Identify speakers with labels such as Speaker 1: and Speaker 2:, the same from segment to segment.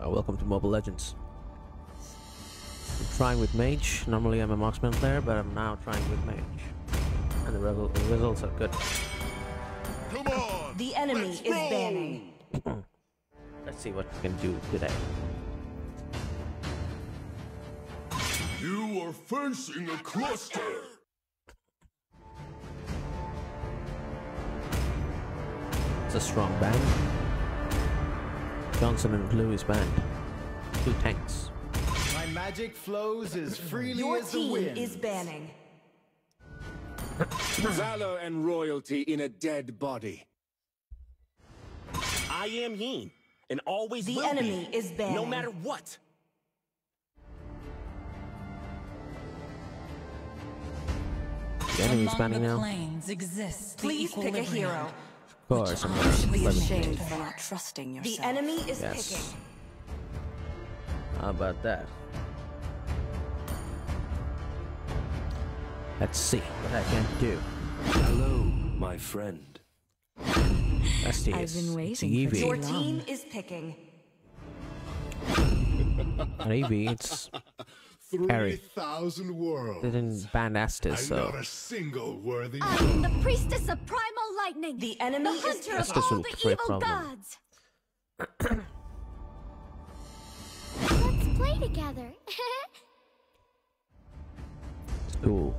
Speaker 1: Welcome to Mobile Legends. I'm trying with Mage. Normally I'm a marksman player, but I'm now trying with Mage. And the results are good.
Speaker 2: Come on!
Speaker 3: The enemy is banning.
Speaker 1: Let's see what we can do today.
Speaker 2: You are facing a cluster!
Speaker 1: It's a strong band. Johnson and Blue is banned. 2 tanks.
Speaker 4: My magic flows as freely
Speaker 3: Your
Speaker 4: as the
Speaker 3: team
Speaker 4: wind.
Speaker 3: is banning.
Speaker 5: Valor and royalty in a dead body.
Speaker 6: I am Yin, and always
Speaker 3: The
Speaker 6: will
Speaker 3: enemy
Speaker 6: be,
Speaker 3: is banning.
Speaker 6: no matter what.
Speaker 1: The enemy is banning now.
Speaker 7: Planes exists.
Speaker 3: Please pick a hero.
Speaker 1: Of course, I'm
Speaker 3: You should be
Speaker 1: gonna
Speaker 3: ashamed for not trusting yourself. The enemy is
Speaker 1: Yes.
Speaker 3: picking.
Speaker 1: How about that? Let's see what I can do.
Speaker 5: Hello, my friend.
Speaker 1: That's the
Speaker 7: I've been waiting
Speaker 1: it's
Speaker 7: for
Speaker 1: Eevee.
Speaker 3: Your team is picking.
Speaker 1: Not Eevee, it's Harry.
Speaker 2: 3,000 worlds.
Speaker 1: They didn't ban Estes,
Speaker 2: I'm
Speaker 1: so
Speaker 2: not a single worthy
Speaker 8: I am the priestess of primal lightning,
Speaker 3: The enemy
Speaker 8: the
Speaker 3: is
Speaker 8: hunter of
Speaker 1: Estes
Speaker 8: all
Speaker 1: will
Speaker 8: the
Speaker 1: create
Speaker 8: evil
Speaker 1: problem.
Speaker 8: gods. Let's play together.
Speaker 1: it's cool.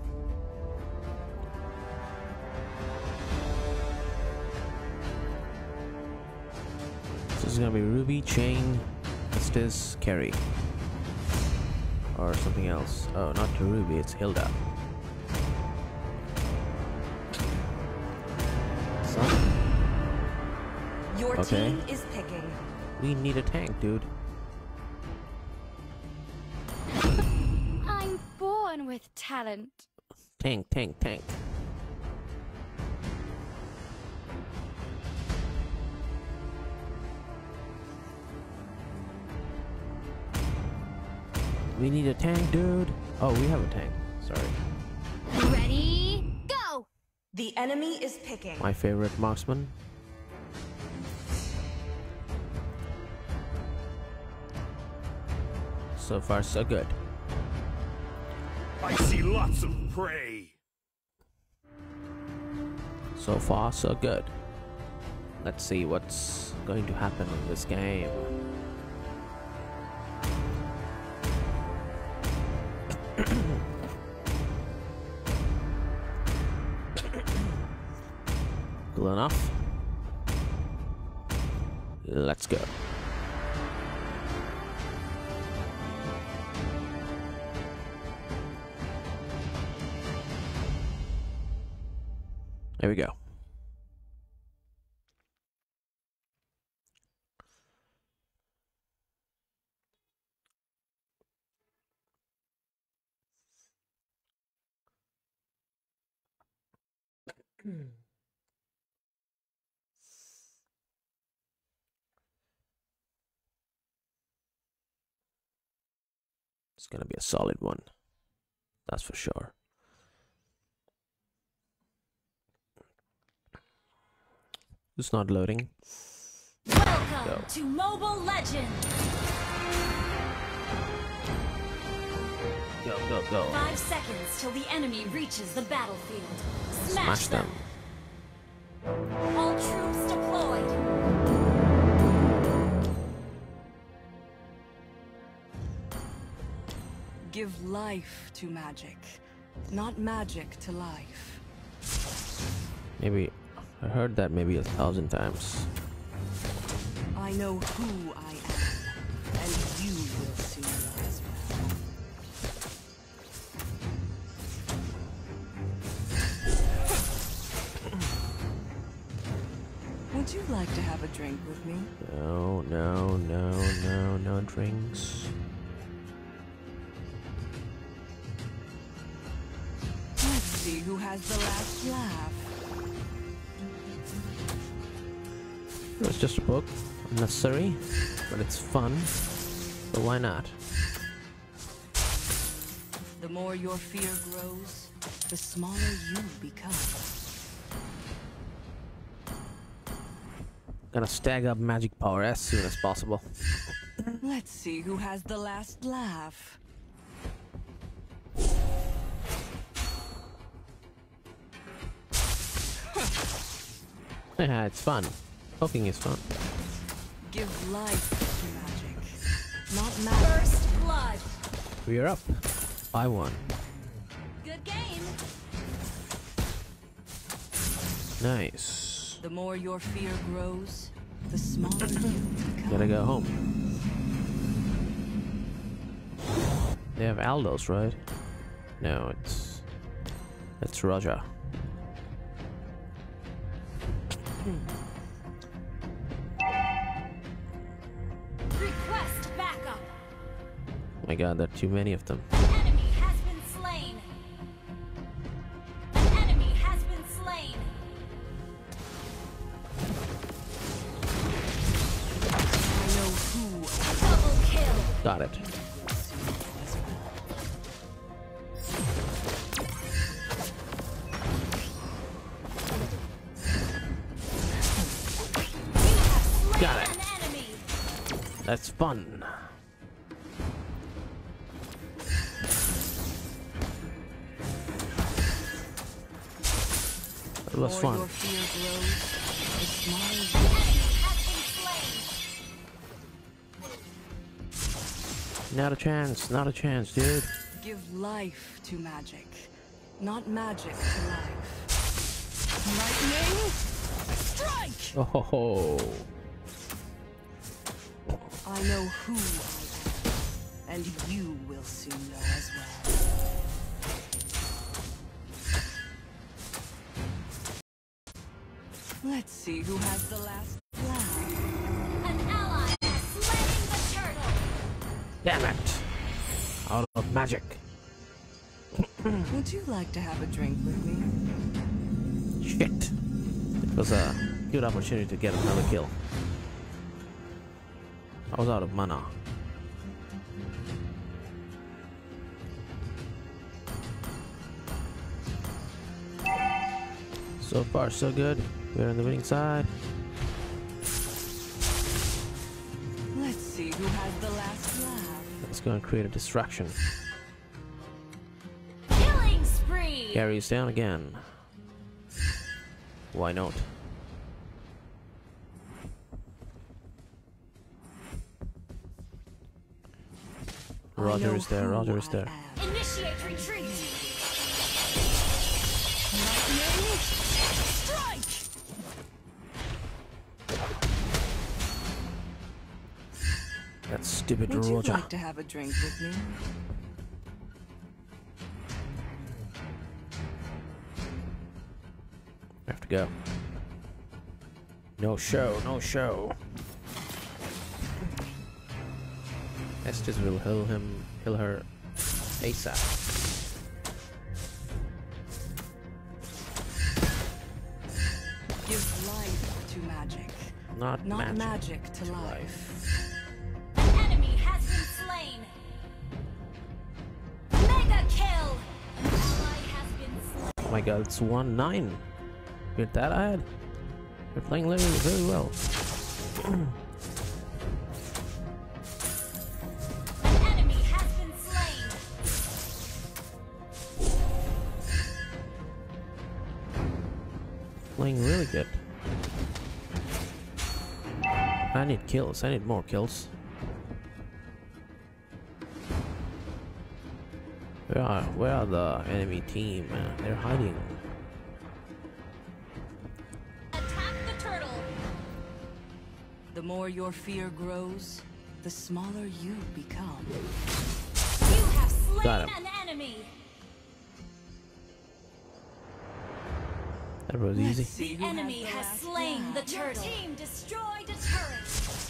Speaker 1: This is gonna be Ruby, Chain, Estes, Carrie. Or something else. Oh, not Ruby, it's Hilda. Son,
Speaker 3: Your
Speaker 1: Okay.
Speaker 3: team is picking.
Speaker 1: we need a tank, dude.
Speaker 8: I'm born with talent.
Speaker 1: Tank, tank, tank. We need a tank, dude. Oh, we have a tank. Sorry.
Speaker 8: Ready, go!
Speaker 3: The enemy is picking.
Speaker 1: My favorite marksman. So far, so good.
Speaker 6: I see lots of prey.
Speaker 1: So far, so good. Let's see what's going to happen in this game. Cool enough. Let's go. There we go. It's gonna be a solid one. That's for sure. It's not loading.
Speaker 8: Welcome
Speaker 1: Go.
Speaker 8: to Mobile Legends!
Speaker 1: Go, go, go.
Speaker 8: 5 seconds till the enemy reaches the battlefield.
Speaker 1: Smash them.
Speaker 8: All troops deployed.
Speaker 9: Give life to magic, not magic to life.
Speaker 1: Maybe I heard that maybe 1,000 times.
Speaker 9: I know who I am, and you will soon know as well. Would you like to have a drink with me?
Speaker 1: No, no, no, no, no drinks.
Speaker 9: Let's see who has the last laugh.
Speaker 1: It's just a book, unnecessary, but it's fun. So why not?
Speaker 9: The more your fear grows, the smaller you become.
Speaker 1: Gonna stag up magic power as soon as possible.
Speaker 9: Let's see who has the last laugh.
Speaker 1: Yeah, it's fun. Poking is fun.
Speaker 9: Give life to magic, not magic.
Speaker 8: First blood.
Speaker 1: We are up. 5-1.
Speaker 8: Good game.
Speaker 1: Nice.
Speaker 9: The more your fear grows, the smaller you become.
Speaker 1: Gotta go home. They have Aldos, right? No, it's Roger.
Speaker 8: Request backup.
Speaker 1: Oh my god, there are too many of them.
Speaker 8: Enemy has been slain. An enemy has been slain.
Speaker 9: I know who
Speaker 8: Double kill.
Speaker 1: Got it. Got it.
Speaker 8: An enemy.
Speaker 1: That's fun. It
Speaker 9: the
Speaker 1: was
Speaker 9: more
Speaker 1: fun.
Speaker 9: your fear grows, the smaller you
Speaker 8: Enemy has been slain.
Speaker 1: Not a chance, not a chance, dude.
Speaker 9: give life to magic, not magic to life. Lightning, strike!
Speaker 1: Oh ho ho.
Speaker 9: I know who I am, and you will soon know as well. Let's see who has the last laugh.
Speaker 8: An ally has slain the turtle.
Speaker 1: Damn it. Out of magic.
Speaker 9: Would you like to have a drink with me?
Speaker 1: Shit. It was a good opportunity to get another kill. I was out of mana. So far, so good. We're on the winning side.
Speaker 9: Let's see who has the last laugh.
Speaker 1: Let's go and create a distraction.
Speaker 8: Killing spree.
Speaker 1: Carries down again. Why not? Roger is there, Roger is there.
Speaker 8: Initiate retreat.
Speaker 9: Lightning, strike!
Speaker 1: That stupid
Speaker 9: Would you
Speaker 1: Roger.
Speaker 9: like to have a drink with me?
Speaker 1: I have to go. No show, no show. Estes will heal her ASAP.
Speaker 9: Give life to magic,
Speaker 1: Not
Speaker 9: not
Speaker 1: magic.
Speaker 9: magic to life.
Speaker 8: An enemy has been slain. Mega kill. An ally has been slain.
Speaker 1: Oh my god, it's 1-9. You're that ahead. You're playing very well.
Speaker 8: An enemy has been slain.
Speaker 1: Playing really good. I need kills. I need more kills. Where are the enemy team? They're hiding.
Speaker 8: Attack the turtle.
Speaker 9: The more your fear grows, the smaller you become.
Speaker 8: You have
Speaker 1: Got
Speaker 8: slain
Speaker 1: him.
Speaker 8: an enemy.
Speaker 1: That was
Speaker 9: Let's
Speaker 1: easy.
Speaker 9: see
Speaker 8: The
Speaker 9: who
Speaker 8: enemy
Speaker 9: the
Speaker 8: has
Speaker 9: last
Speaker 8: slain the
Speaker 9: laugh.
Speaker 8: turtle. Your team destroyed a turret.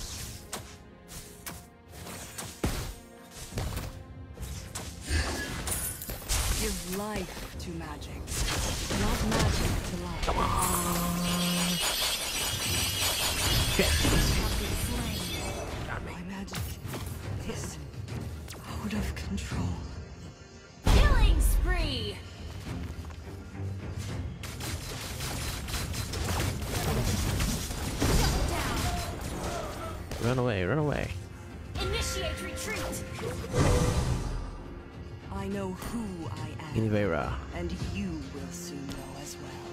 Speaker 9: Give life to magic, not magic to life. Come on.
Speaker 8: Have been slain.
Speaker 9: My magic is out of control.
Speaker 8: Killing spree. Shut down.
Speaker 1: Run away, run away.
Speaker 8: Initiate Initiate retreat.
Speaker 9: I know who I am.
Speaker 1: Invera.
Speaker 9: And you will soon know as well.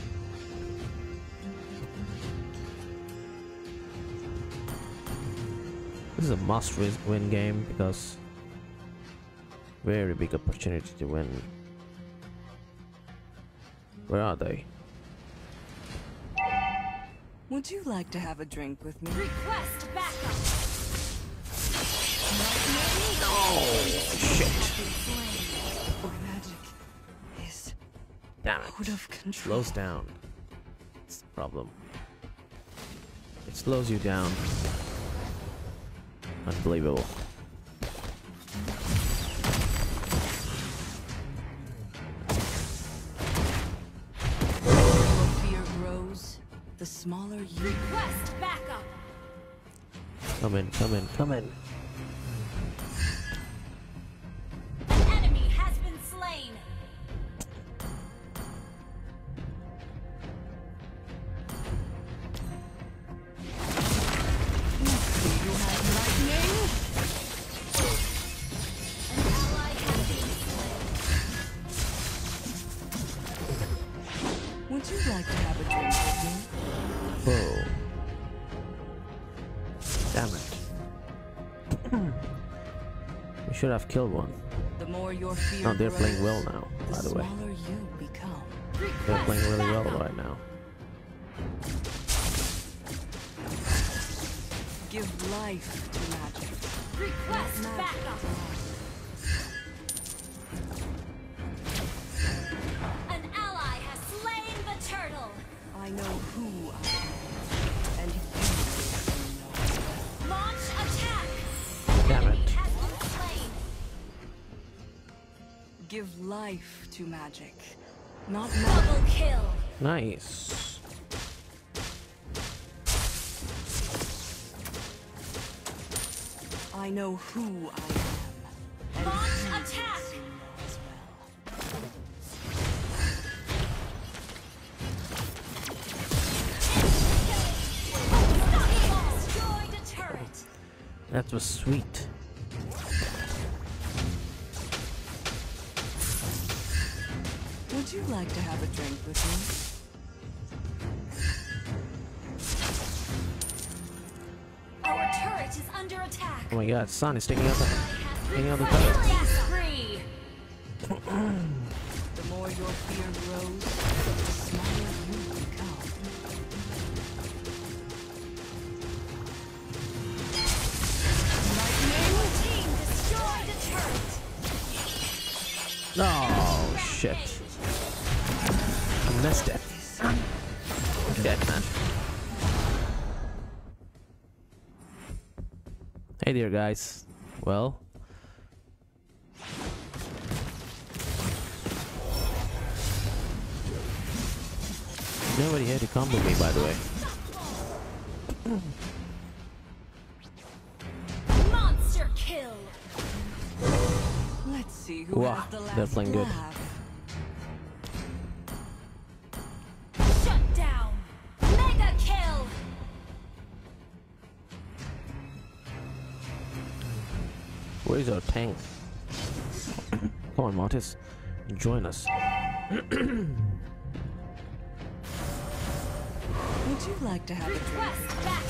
Speaker 1: This is a must-win game because very big opportunity to win. Where are they?
Speaker 9: Would you like to have a drink with me?
Speaker 8: Request backup.
Speaker 1: Shit!
Speaker 9: My magic is
Speaker 1: Damn it!
Speaker 9: out of control.
Speaker 1: Slows down. That's the problem. It slows you down. Unbelievable.
Speaker 9: Your fear grows, the smaller you.
Speaker 8: Request backup.
Speaker 1: Come in, come in, come in.
Speaker 8: An enemy has been slain.
Speaker 9: You have lightning.
Speaker 8: An ally has been slain.
Speaker 9: Would you like to have a drink with me?
Speaker 1: Whoa. Damn it. We should have killed one.
Speaker 9: The more your fear
Speaker 1: Oh, they're
Speaker 9: grows,
Speaker 1: playing well now, by the way.
Speaker 9: smaller you become.
Speaker 1: They're
Speaker 8: Request
Speaker 1: playing really well
Speaker 8: backup.
Speaker 1: right now.
Speaker 9: Give life to magic.
Speaker 8: Request
Speaker 9: Magic
Speaker 8: backup.
Speaker 9: to life.
Speaker 8: An ally has slain the turtle.
Speaker 9: I know who I am, and you will know.
Speaker 8: Launch attack.
Speaker 1: Damn
Speaker 8: Enemy
Speaker 1: it.
Speaker 8: has been slain.
Speaker 9: Give life to magic, not
Speaker 8: Double
Speaker 9: magic.
Speaker 8: kill.
Speaker 1: Nice.
Speaker 9: I know who I am, and
Speaker 8: Launch
Speaker 9: you will
Speaker 8: attack.
Speaker 9: soon know as well.
Speaker 8: Destroyed a turret.
Speaker 1: That was sweet.
Speaker 9: Would you like to have a drink with me?
Speaker 8: Our turret is under attack.
Speaker 1: Oh my god, Sun is taking out the taking out the
Speaker 8: Killing
Speaker 1: turret.
Speaker 8: spree.
Speaker 9: The more your fear grows, the smaller you become.
Speaker 8: Your team destroyed a turret.
Speaker 1: Oh shit. I missed it. Dead man. Hey there guys. Well, nobody here to combo me, by the way.
Speaker 8: Monster kill.
Speaker 9: Let's see who
Speaker 1: Wow,
Speaker 9: has the last
Speaker 1: they're playing good.
Speaker 9: laugh.
Speaker 8: Shut down. Mega kill.
Speaker 1: Where is our tank? Come on, Mortis, join us.
Speaker 9: Would you like to have a drink?
Speaker 8: Request backup.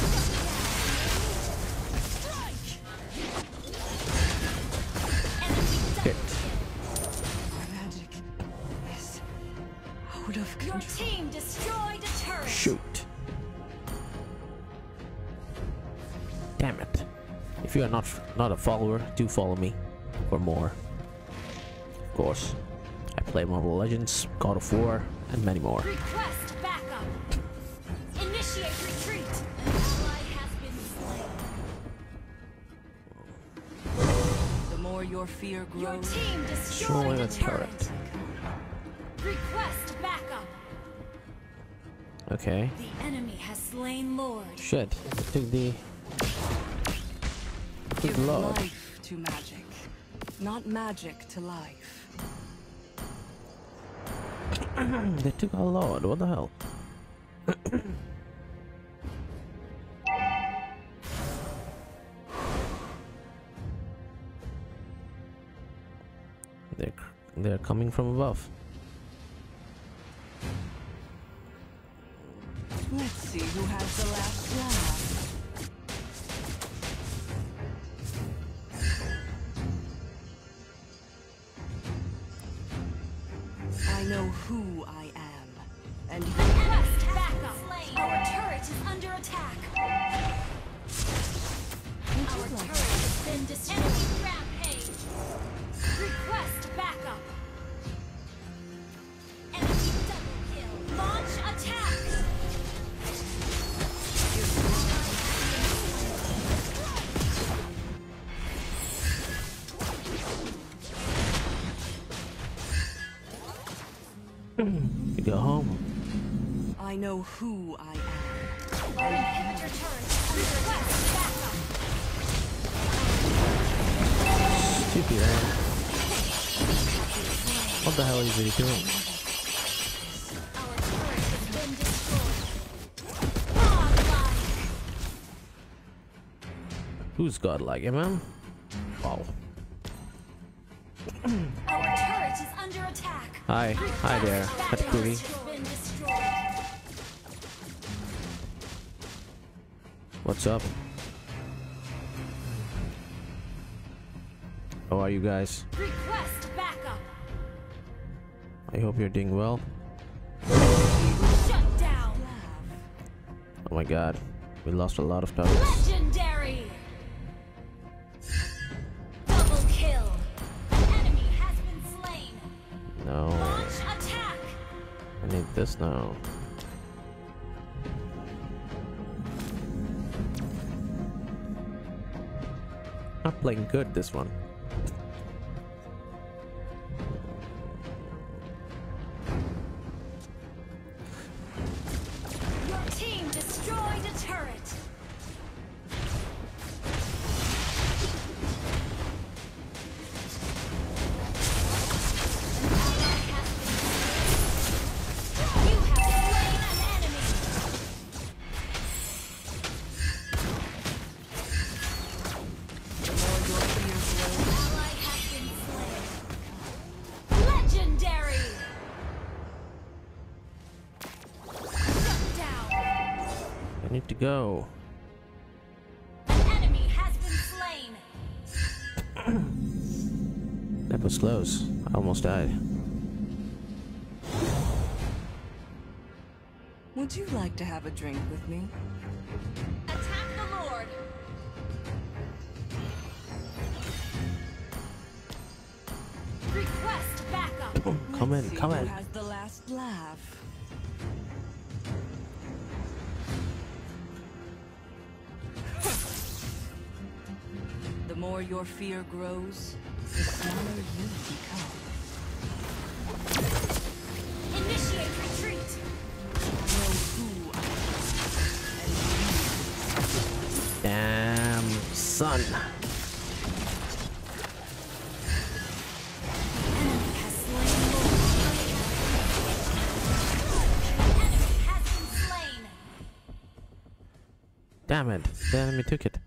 Speaker 1: Hit.
Speaker 9: My magic is out of
Speaker 8: Your
Speaker 9: control.
Speaker 8: team destroyed a turret.
Speaker 1: Shoot. Damn it. If you are not a follower, do follow me for more. Of course. I play Marvel Legends, God of War, and many more.
Speaker 8: Request backup. Initiate retreat. An ally has been slain.
Speaker 9: The more your fear
Speaker 8: Your
Speaker 9: grows,
Speaker 8: team
Speaker 1: Destroy
Speaker 8: destroyed
Speaker 1: the
Speaker 8: a turret.
Speaker 1: turret.
Speaker 8: Request backup.
Speaker 1: Okay.
Speaker 8: The enemy has slain Lord.
Speaker 1: Shit. Took the
Speaker 9: give
Speaker 1: Lord.
Speaker 9: life to magic, not magic to life.
Speaker 1: They took our Lord. What the hell? They're coming from above.
Speaker 9: Let's see who has the last laugh. I know who I am, and you
Speaker 8: Request backup. Our turret is under attack. Our turret has been destroyed. Enemy rampage. Request backup. Enemy double kill. Launch attack.
Speaker 1: You go home.
Speaker 9: I know who I am.
Speaker 8: Our inhibitor turret is under request backup.
Speaker 1: Stupid man. What the hell is he doing?
Speaker 8: Our turret has been destroyed. Godlike.
Speaker 1: Who's godlike, man? Wow.
Speaker 8: Our turret is under attack.
Speaker 1: Hi. Hi there. Pet Cootie.
Speaker 8: Has been destroyed.
Speaker 1: What's up? How are you guys?
Speaker 8: Request backup.
Speaker 1: I hope you're doing well.
Speaker 8: Shut down.
Speaker 1: Oh my god. We lost a lot of targets.
Speaker 8: Legendary. Double kill. Enemy has been slain.
Speaker 1: No.
Speaker 8: Launch attack.
Speaker 1: I need this now. Not playing good this one.
Speaker 8: Your team destroyed a turret. You have slain an enemy. Ally has been slain. Legendary. Shut down.
Speaker 1: I need to go.
Speaker 8: An enemy has been slain.
Speaker 1: That was close. I almost died.
Speaker 9: Would you like to have a drink with me?
Speaker 8: Attack the Lord. Request backup.
Speaker 1: Come
Speaker 9: Let's
Speaker 1: in,
Speaker 9: see
Speaker 1: come
Speaker 9: who
Speaker 1: in.
Speaker 9: has the last laugh. The more your fear grows, the smaller you become.
Speaker 8: Initiate retreat.
Speaker 9: I know who I am,
Speaker 1: Damn, son.
Speaker 8: Enemy has slain Lord. Enemy has been slain.
Speaker 1: Damn it. The enemy took it.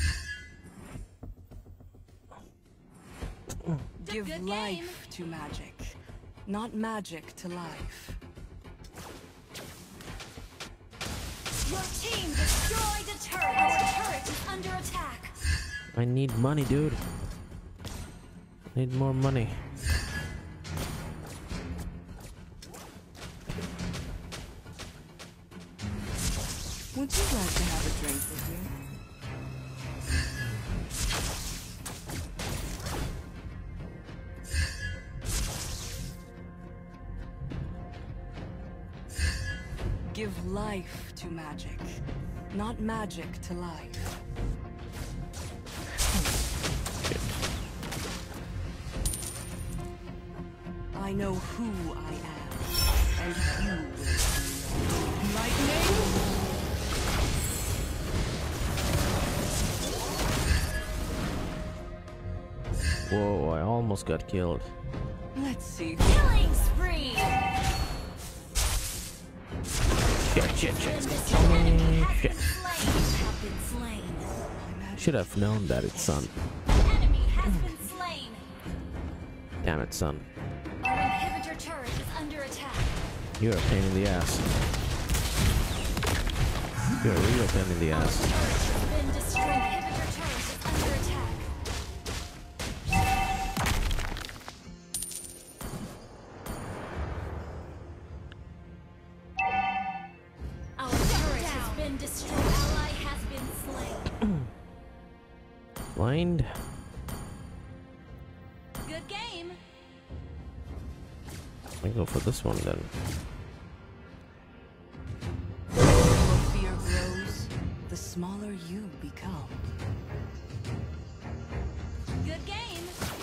Speaker 9: Give
Speaker 8: good
Speaker 9: life to magic, not magic to life.
Speaker 8: Your team destroyed a turret. Our turret is under attack.
Speaker 1: I need money, dude. I need more money.
Speaker 9: Would you like to have a drink with me? Give life to magic, not magic to life. I know who I am, and you will see. Lightning!
Speaker 1: Whoa, I almost got killed.
Speaker 9: Let's see.
Speaker 8: Killing spree.
Speaker 1: Shit.
Speaker 8: Enemy has
Speaker 1: Shit.
Speaker 8: been slain. Have been slain.
Speaker 1: Should have known that it's son.
Speaker 8: Enemy has been slain.
Speaker 1: Damn it, son. You're a pain in the ass. You're a real pain in the ass.
Speaker 8: Been destroyed. Inhibitor turret is under attack. Our turret has been destroyed. Ally has been slain.
Speaker 1: Blind.
Speaker 8: Good game.
Speaker 1: I go for this one then.
Speaker 9: The more fear grows, the smaller you become.
Speaker 8: Good game.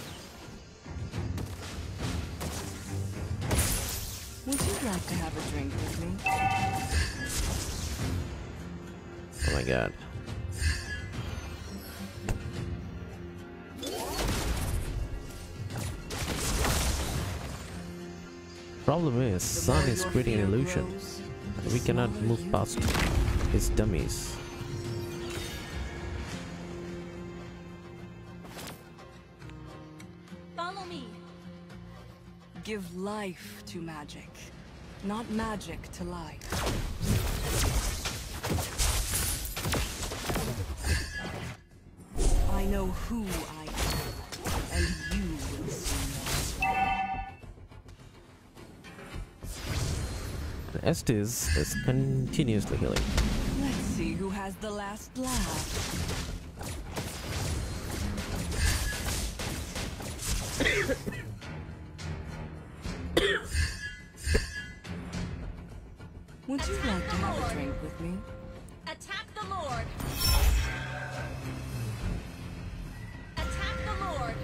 Speaker 9: Would you like to have a drink with me?
Speaker 1: Oh my god. Problem is, Sun is creating an illusion. And we cannot move past his dummies.
Speaker 8: Follow me.
Speaker 9: Give life to magic, not magic to life. I know who I am, and you will soon know.
Speaker 1: Estes is continuously healing.
Speaker 9: Let's see who has the last laugh. Would you like to have a drink with me?
Speaker 8: Attack the Lord. Attack the Lord.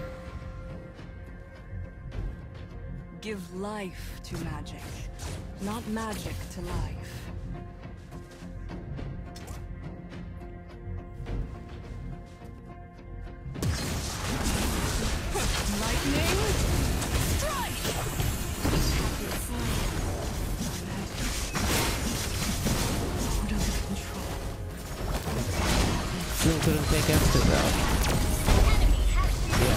Speaker 9: Give life to magic, not magic to life. Lightning strike! Out of control.
Speaker 1: Still couldn't take Estes out.
Speaker 8: Enemy has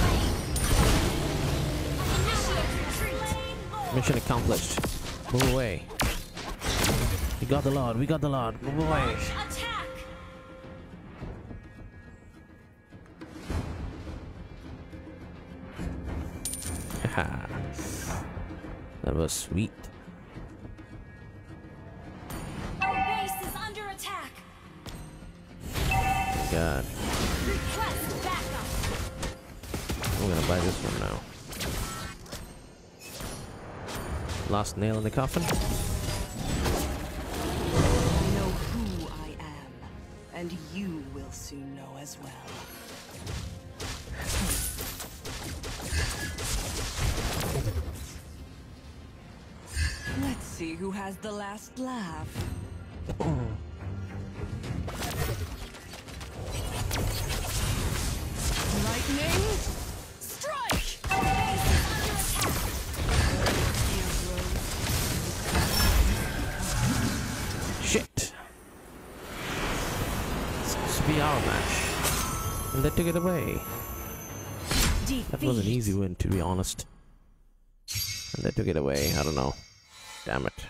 Speaker 8: been slain. Initiate retreat.
Speaker 1: Mission accomplished. Move away. We got the Lord. We got the Lord. Move away.
Speaker 8: Attack.
Speaker 1: Haha. That was sweet.
Speaker 8: Our base is under attack.
Speaker 1: God.
Speaker 8: Request backup.
Speaker 1: I'm gonna buy this one now. Last nail in the coffin.
Speaker 9: I know who I am, and you will soon know as well. Let's see who has the last laugh. Lightning strike!
Speaker 8: Our base is under attack.
Speaker 9: Fear grows.
Speaker 1: Shit. Supposed to be our match. And they took it away. That was an easy win, to be honest. And they took it away. I don't know. Damn it.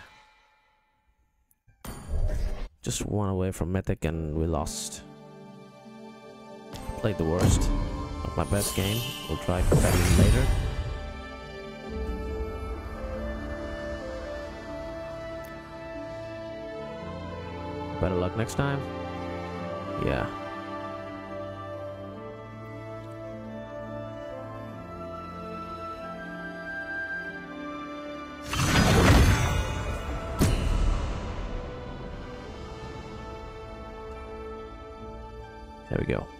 Speaker 1: Just one away from Mythic and we lost. Played the worst. Not my best game. We'll try better later. Better luck next time. Yeah. There we go.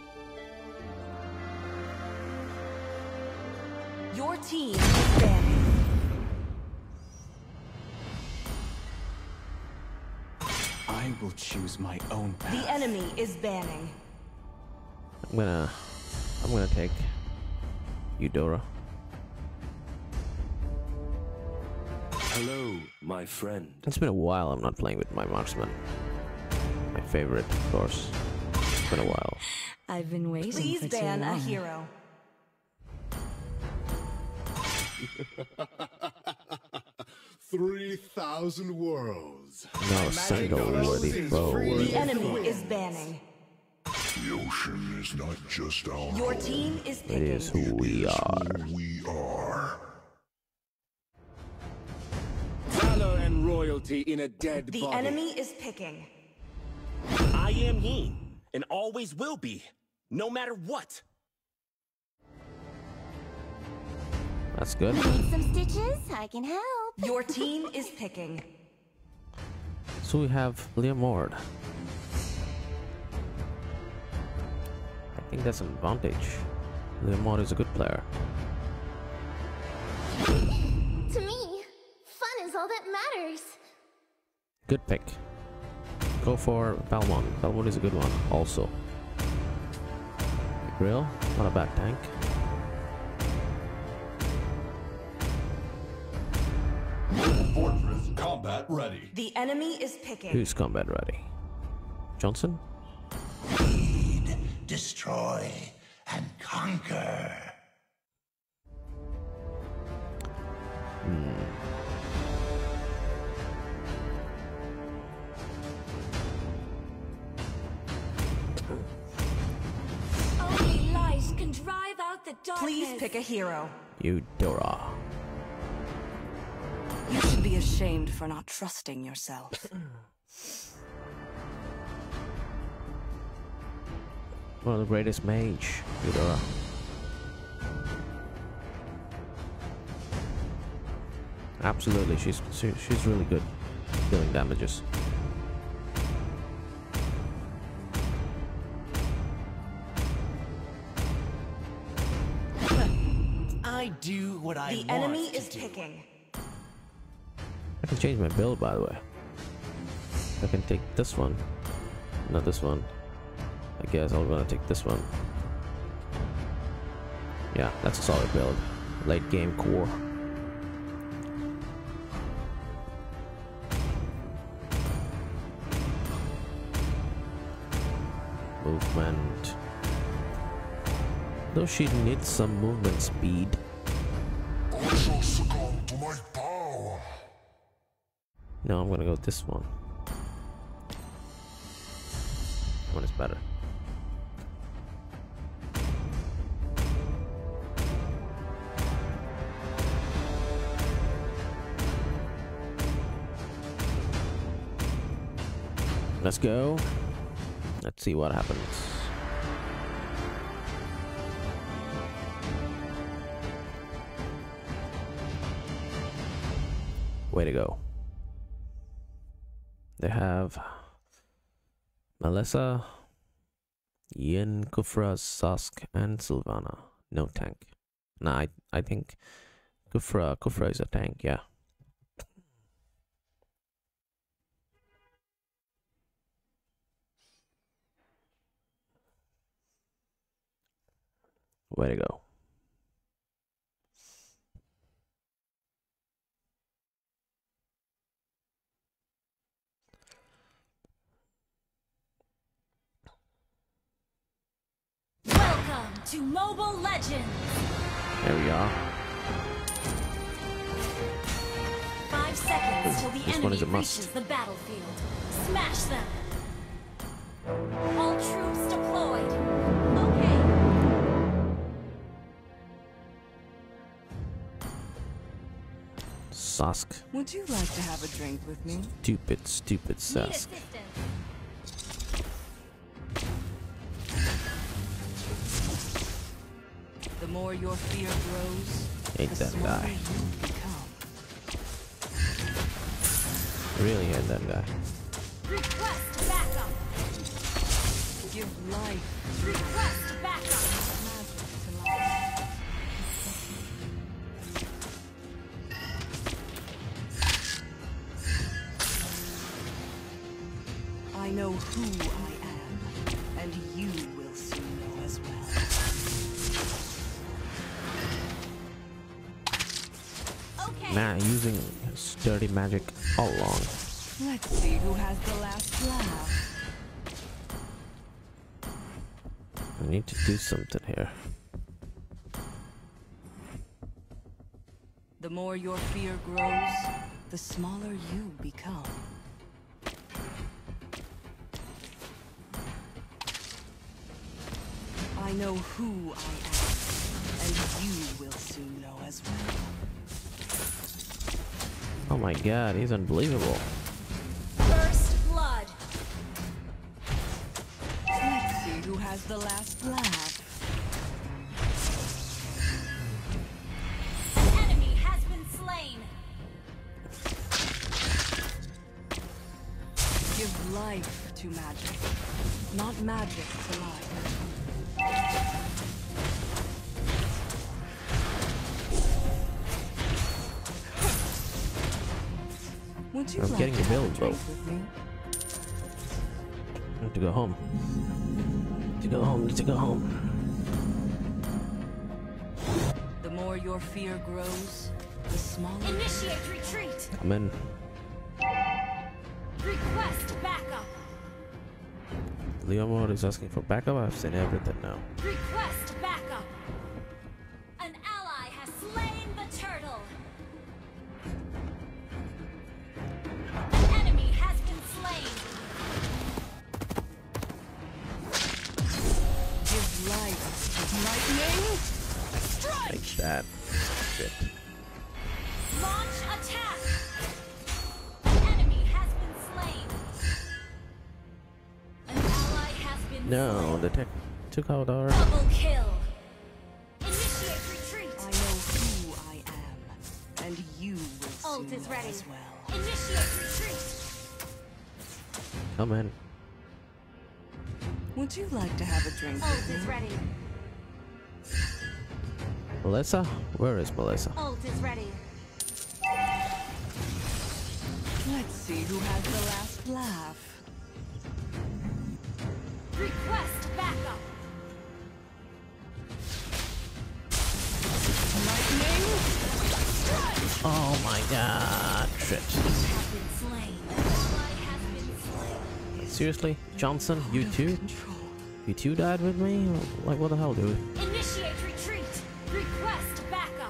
Speaker 3: Your team is banning.
Speaker 5: I will choose my own path.
Speaker 3: The enemy is banning.
Speaker 1: I'm gonna take Eudora.
Speaker 5: Hello, my friend.
Speaker 1: It's been a while I'm not playing with my marksman. My favorite, of course. It's been a while.
Speaker 9: I've been waiting
Speaker 3: Please
Speaker 9: for
Speaker 3: ban
Speaker 9: too
Speaker 3: a
Speaker 9: long.
Speaker 3: hero.
Speaker 2: 3,000 worlds.
Speaker 1: No single worthy foe.
Speaker 3: The enemy is banning.
Speaker 2: The ocean is not just our
Speaker 3: Your team is
Speaker 1: It is
Speaker 3: picking.
Speaker 1: who we are.
Speaker 2: who we are.
Speaker 6: Valor and royalty in a dead
Speaker 3: The
Speaker 6: body.
Speaker 3: enemy is picking.
Speaker 6: I am he, and always will be, no matter what.
Speaker 1: That's good.
Speaker 8: Need some stitches? I can help.
Speaker 3: Your team is picking.
Speaker 1: So we have Leomord. I think that's an advantage. Leomord is a good player.
Speaker 8: To me, fun is all that matters.
Speaker 1: Good pick. Go for Balmond. Balmond is a good one also. Grill, not a bad tank.
Speaker 2: Fortress combat ready.
Speaker 3: The enemy is picking.
Speaker 1: Who's combat ready? Johnson?
Speaker 7: Feed, destroy, and conquer.
Speaker 8: Only light can drive out the darkness.
Speaker 3: Please pick a hero.
Speaker 1: Eudora.
Speaker 9: You should be ashamed for not trusting yourself.
Speaker 1: One of the greatest mage, Eudora. Absolutely, she's really good dealing damages.
Speaker 7: I do what I
Speaker 3: The
Speaker 7: want
Speaker 3: enemy
Speaker 7: to
Speaker 3: is
Speaker 7: do.
Speaker 3: picking.
Speaker 1: I can change my build, by the way. I can take this one, not this one. I guess I'm gonna take this one. Yeah, that's a solid build. Late game core. Movement. Though she needs some movement speed.
Speaker 2: I shall succumb to my power.
Speaker 1: No, I'm gonna go with this one. One is better. Let's go. Let's see what happens. Way to go. They have Melissa, Yin, Kufra, Sask, and Sylvana. No tank. Nah, I think Kufra is a tank, yeah. Way to go.
Speaker 8: Welcome to Mobile Legends.
Speaker 1: There we are.
Speaker 8: 5 seconds till the
Speaker 1: This one
Speaker 8: enemy
Speaker 1: is a must.
Speaker 8: reaches the battlefield. Smash them. All troops deployed. Okay.
Speaker 1: Sask.
Speaker 9: Would you like to have a drink with me?
Speaker 1: Stupid
Speaker 8: Need
Speaker 1: Sask.
Speaker 8: assistance.
Speaker 9: The more your fear grows,
Speaker 1: Hate
Speaker 9: the
Speaker 1: that
Speaker 9: smaller
Speaker 1: guy.
Speaker 9: you become.
Speaker 1: Really hate that guy.
Speaker 8: Request backup.
Speaker 9: Give life
Speaker 8: Request backup.
Speaker 9: magic to life. I know who I am, and you will soon know as well.
Speaker 8: Okay.
Speaker 1: Nah, using sturdy magic all along.
Speaker 9: Let's see who has the last laugh.
Speaker 1: I need to do something here.
Speaker 9: The more your fear grows, the smaller you become. I know who I am, and you will soon know as well.
Speaker 1: Oh my god, he's unbelievable.
Speaker 8: First blood.
Speaker 9: Let's see who has the last laugh.
Speaker 8: An enemy has been slain.
Speaker 9: Give life to magic, not magic to life. Would you
Speaker 1: I'm
Speaker 9: like
Speaker 1: getting
Speaker 9: to
Speaker 1: the
Speaker 9: have a
Speaker 1: build, bro.
Speaker 9: drink with me?
Speaker 1: I need to go home. Need to go home. Need to go home.
Speaker 9: The more your fear grows, the smaller.
Speaker 8: Initiate retreat.
Speaker 1: I'm in.
Speaker 8: Request backup.
Speaker 1: Leo mode is asking for backup. I've seen everything now.
Speaker 8: Request backup. An ally has slain the turtle. An enemy has been slain.
Speaker 9: Give life to lightning. Strike.
Speaker 1: Like that. Shit.
Speaker 8: Launch attack. An enemy has been slain. An ally has been
Speaker 1: No,
Speaker 8: slain.
Speaker 1: the tech took out our.
Speaker 8: Double kill. Initiate retreat.
Speaker 9: I know who I am, and you will
Speaker 8: Ult
Speaker 9: soon
Speaker 8: is
Speaker 9: know
Speaker 8: ready.
Speaker 9: as well.
Speaker 8: Initiate retreat.
Speaker 1: Come in.
Speaker 9: Would you like to have a drink
Speaker 8: Ult
Speaker 9: with
Speaker 8: is
Speaker 9: me?
Speaker 8: ready.
Speaker 1: Melissa? Where is Melissa?
Speaker 8: Ult is ready.
Speaker 9: Let's see who has the last laugh.
Speaker 8: Request backup.
Speaker 9: Lightning. Strike.
Speaker 1: Oh my god. Shit.
Speaker 8: Have been slain. An ally has been slain.
Speaker 1: Seriously? Johnson? You too?
Speaker 9: Control.
Speaker 1: You two died with me? Like, what the hell, dude?
Speaker 8: Initiate retreat. Request backup.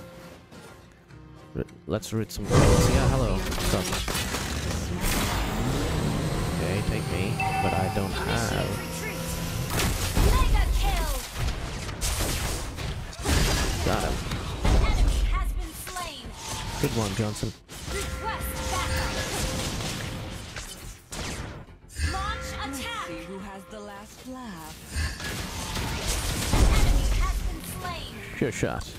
Speaker 1: Let's read some comments. Yeah, hello. What's up? Okay, take me. But I don't
Speaker 8: Initiate
Speaker 1: have.
Speaker 8: retreat. Mega kill.
Speaker 1: Got him.
Speaker 8: An enemy has been slain.
Speaker 1: Good one, Johnson.
Speaker 8: Request backup. Launch
Speaker 9: Let's
Speaker 8: attack.
Speaker 9: see who has the last laugh.
Speaker 8: An enemy has been slain.
Speaker 1: Sure shot.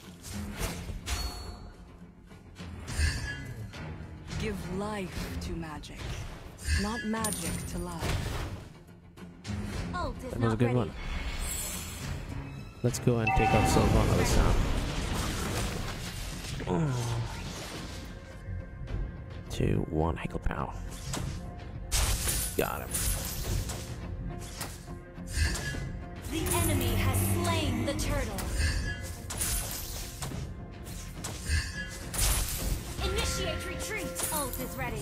Speaker 9: Give life to magic, not magic to life.
Speaker 8: Ult is
Speaker 1: That was a
Speaker 8: not
Speaker 1: good
Speaker 8: ready.
Speaker 1: one. Let's go and take out Sylvana this time. 2, 1, Heckle Pow. Got him.
Speaker 8: The enemy has slain the turtle. Initiate retreat. Ult is ready.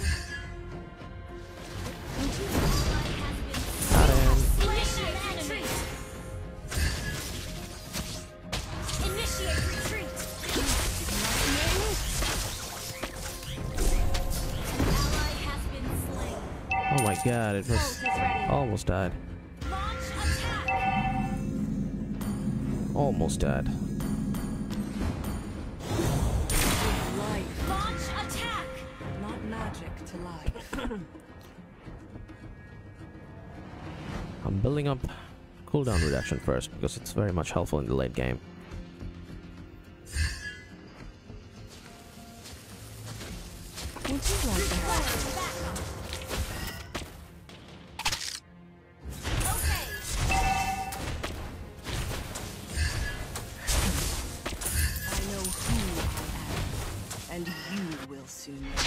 Speaker 1: Got him.
Speaker 8: Initiate retreat. Initiate retreat. An ally has been slain.
Speaker 1: Oh my god, it
Speaker 8: Ult
Speaker 1: was
Speaker 8: is ready.
Speaker 1: almost died.
Speaker 8: Launch attack.
Speaker 1: Almost died.
Speaker 9: Give life,
Speaker 8: Launch attack.
Speaker 9: not magic to life.
Speaker 1: I'm building up cooldown reduction first because it's very much helpful in the late game.
Speaker 9: Would you like to have
Speaker 8: Request backup. Okay.
Speaker 9: I know who I am, and you will soon know.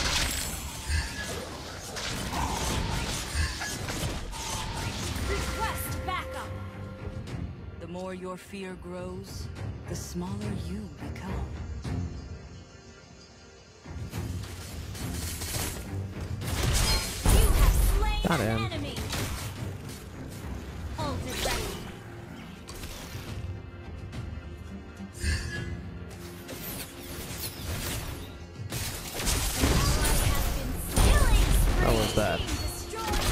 Speaker 8: Request backup.
Speaker 9: The more your fear grows, the smaller you become.
Speaker 8: You have slain
Speaker 1: Got
Speaker 8: an
Speaker 1: him.
Speaker 8: enemy. Ult is ready. An
Speaker 1: bad.
Speaker 8: Team destroyed the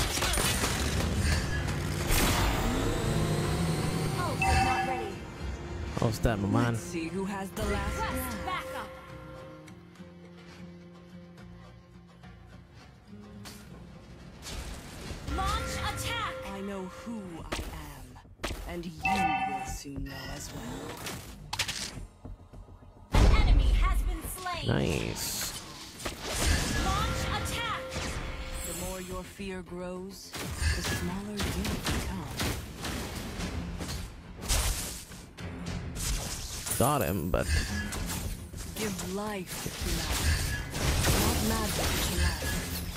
Speaker 8: turret.
Speaker 3: Ult is not ready.
Speaker 1: How's that, my man?
Speaker 9: Let's see who has the last
Speaker 8: Request
Speaker 9: laugh.
Speaker 8: backup. Launch attack.
Speaker 9: I know who I am, and you will soon know as well.
Speaker 8: An enemy has been slain.
Speaker 1: Nice.
Speaker 8: Launch attack.
Speaker 9: The more your fear grows, the smaller you become.
Speaker 1: Got him, but
Speaker 9: Give life to magic, not magic to life.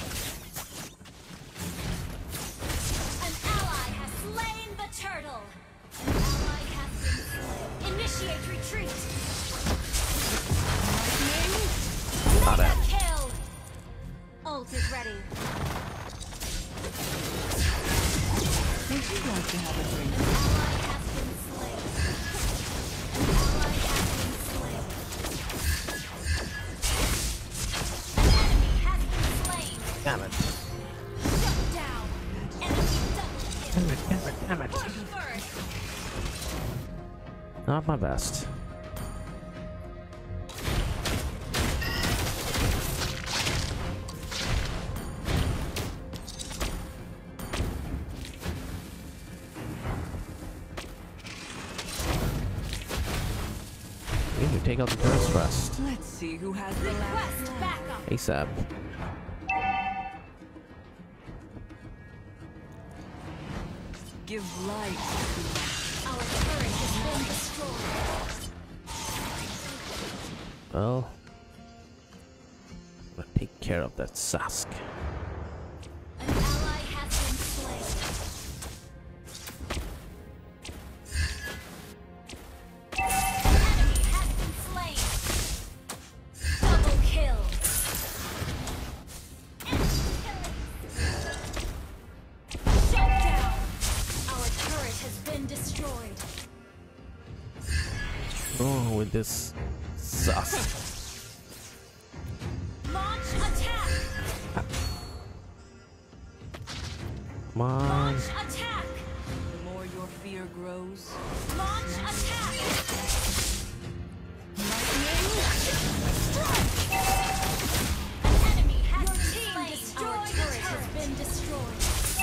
Speaker 8: An ally has slain the turtle. An ally has been slain. Initiate retreat.
Speaker 1: got
Speaker 8: Mega
Speaker 1: him.
Speaker 8: kill.
Speaker 3: Ult is ready.
Speaker 9: Would you like to have a drink?
Speaker 8: An ally has been slain. An ally has been slain. An enemy has been slain.
Speaker 1: Damn it.
Speaker 8: Shut down. Enemy double kill.
Speaker 1: Damn it, damn it, damn it.
Speaker 8: Push first.
Speaker 1: Not my best. We need to take out the turrets first.
Speaker 9: Let's see who has the last
Speaker 8: Request
Speaker 9: laugh.
Speaker 8: backup.
Speaker 1: ASAP.
Speaker 9: Give life to magic.
Speaker 8: Our turret has been destroyed.
Speaker 1: Well, I'm gonna take care of that Sask.
Speaker 8: An ally has been slain. An enemy has been slain. Double kill. Enemy killing. Shut down. Our turret has been destroyed.
Speaker 1: What's wrong with this Sask?
Speaker 8: Launch attack.
Speaker 1: Come on.
Speaker 8: Launch attack.
Speaker 9: The more your fear grows,
Speaker 8: Launch attack. An enemy has been slain. Our turret has been destroyed.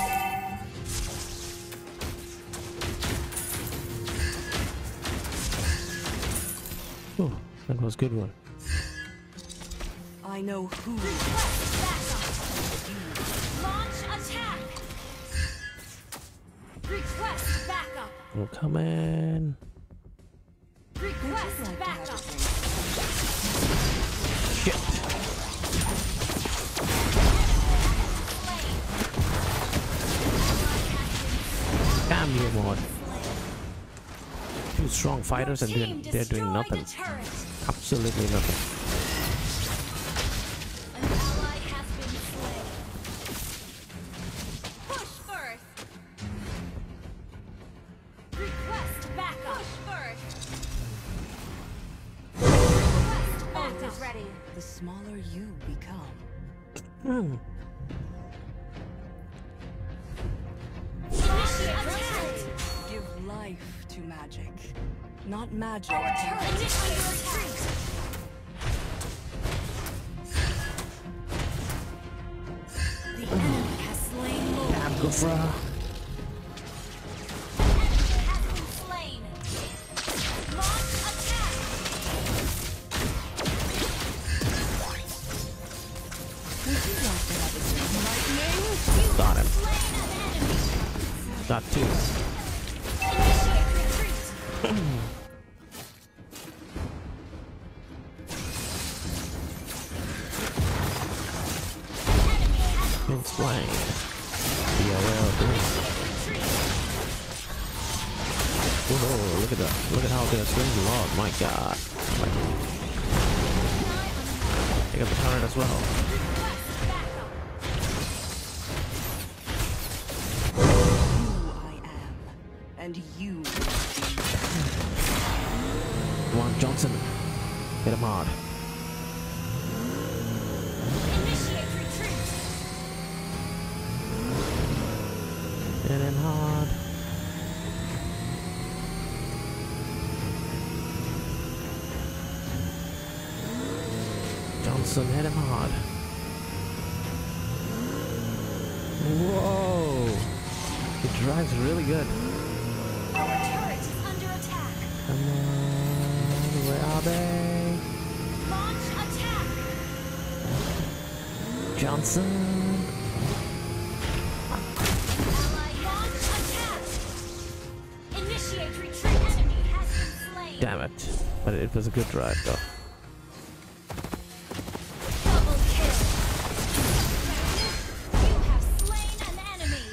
Speaker 1: Oh, that was a good one.
Speaker 9: I know who.
Speaker 8: Request backup. Launch attack. Request backup.
Speaker 1: Oh, come in.
Speaker 8: Request backup.
Speaker 1: Shit. Damn you, mod. Two strong fighters and
Speaker 8: Team
Speaker 1: they're doing
Speaker 8: destroyed
Speaker 1: nothing.
Speaker 8: the turret.
Speaker 1: Absolutely nothing.
Speaker 8: An ally has been slain. Push first. Request backup. Push first. Request
Speaker 3: Ult
Speaker 8: backup.
Speaker 3: is ready.
Speaker 9: The smaller you become.
Speaker 8: Initiate attack.
Speaker 9: Give life to magic, not magic.
Speaker 8: Our turret is under attack.
Speaker 3: The enemy has slain Lord.
Speaker 1: Damn, Gufra.
Speaker 8: Enemy has been slain. Launch attack.
Speaker 9: Would you like to have a drink? Lightning?
Speaker 1: Got him.
Speaker 8: Slain an enemy.
Speaker 1: Got two.
Speaker 8: Initiate retreat. Enemy has
Speaker 1: Been slain. Be aware of this. Whoa, look at that. Look at how they're swinging log. My god. Take out the turret as well.
Speaker 9: Who I am, and you will see.
Speaker 1: Come on, Johnson. Hit him hard.
Speaker 8: Initiate retreat.
Speaker 1: Johnson, hit him hard. Whoa! He drives really good.
Speaker 8: Our turret is under attack.
Speaker 1: Come on, where are they?
Speaker 8: Launch attack.
Speaker 1: Johnson!
Speaker 8: Ally launch attack. Initiate retreat. Enemy has been slain.
Speaker 1: Damn it. But it was a good drive though.
Speaker 8: Double kill. You have slain an enemy.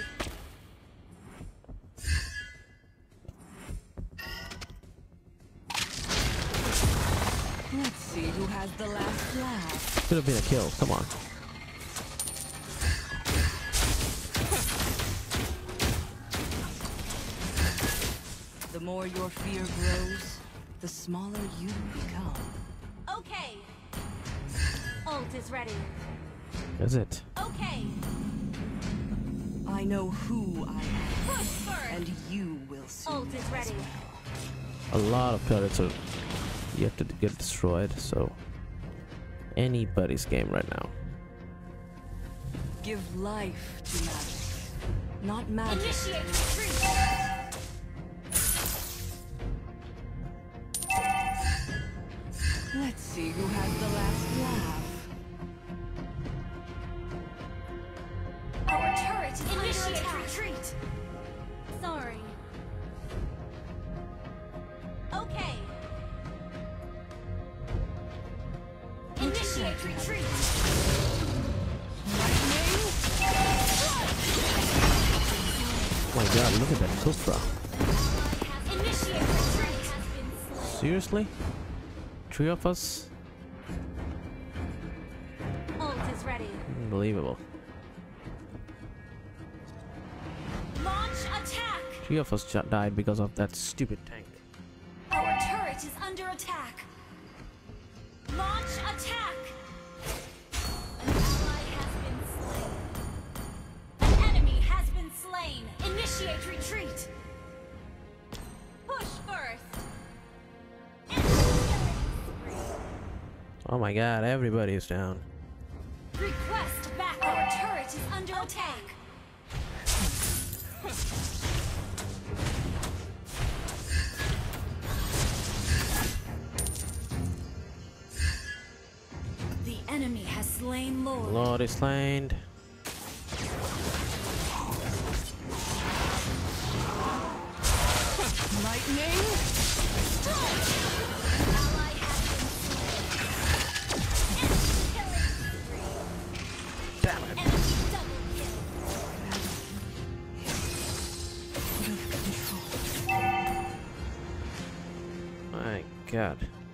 Speaker 9: Let's see who has the last laugh.
Speaker 1: Could have been a kill, come on.
Speaker 9: The more your fear grows, the smaller you become.
Speaker 8: Okay. Ult is ready.
Speaker 1: Is it?
Speaker 8: Okay.
Speaker 9: I know who I am,
Speaker 8: Push first.
Speaker 9: and you will soon.
Speaker 8: Ult is ready.
Speaker 1: A lot of turrets are yet to get destroyed, so anybody's game right now.
Speaker 9: Give life to magic, not magic.
Speaker 8: Initiate retreat.
Speaker 9: Let's see who has the last laugh.
Speaker 8: Our turret is initiate retreat. Sorry. Okay. Initiate retreat.
Speaker 1: Oh my god, look at that Kufra.
Speaker 8: Initiate retreat has been slain.
Speaker 1: Seriously? 3 of us?
Speaker 8: Ult is ready.
Speaker 1: Unbelievable.
Speaker 8: Launch attack.
Speaker 1: 3 of us died because of that stupid tank.
Speaker 8: Our turret is under attack. Launch attack. An ally has been slain. An enemy has been slain. Initiate retreat. Push first.
Speaker 1: Oh my god, everybody's down.
Speaker 8: Request back. Our turret is under attack. The enemy has slain Lord.
Speaker 1: Lord is slain.
Speaker 9: Lightning.
Speaker 8: Ally has been slain. Enemy killing spree.
Speaker 1: Damn it.
Speaker 8: Enemy double kill.
Speaker 1: My god.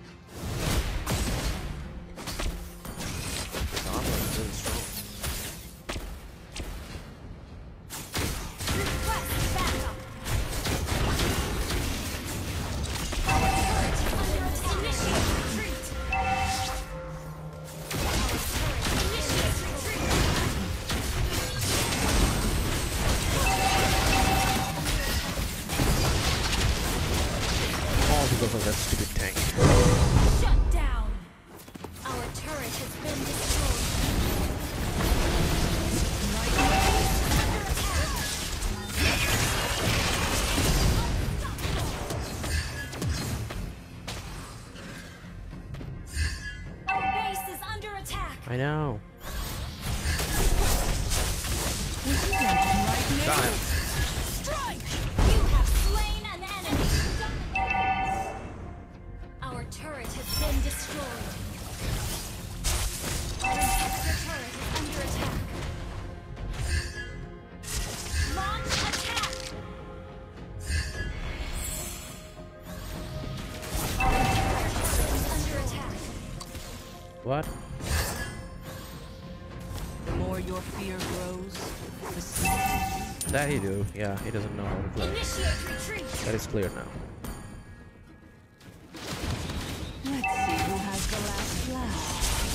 Speaker 8: Request backup. Our turret is under attack. Initiate retreat. Our turret initiate retreat.
Speaker 1: All because of that stupid tank.
Speaker 8: Shut down. Our turret has been destroyed. Under attack. Our base is under attack.
Speaker 1: I know.
Speaker 8: Strike! You have slain an enemy. Our turret has been destroyed. Our inhibitor turret is under attack. Launch attack! Our inhibitor turret is under attack.
Speaker 1: What?
Speaker 9: The more your fear grows, the smaller.
Speaker 1: That he do. Yeah, he doesn't know how to play.
Speaker 8: Initiate retreat.
Speaker 1: That is clear now.
Speaker 9: Let's see who has the last laugh.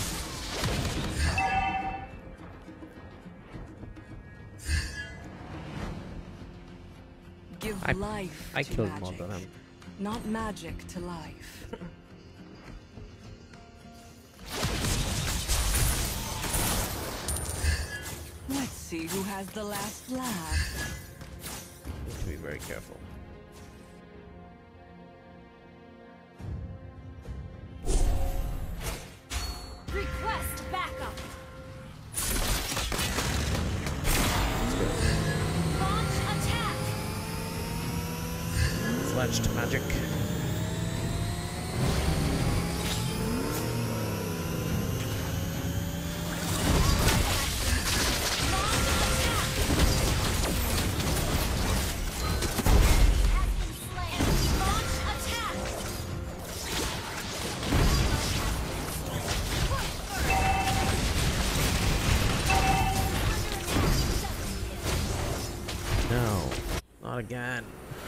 Speaker 9: Give life
Speaker 1: I
Speaker 9: to
Speaker 1: killed
Speaker 9: magic,
Speaker 1: more than him.
Speaker 9: not magic to life. see who has the last laugh.
Speaker 1: Need to be very careful.
Speaker 8: Request backup. Launch attack.
Speaker 1: Fledged magic. No, not again.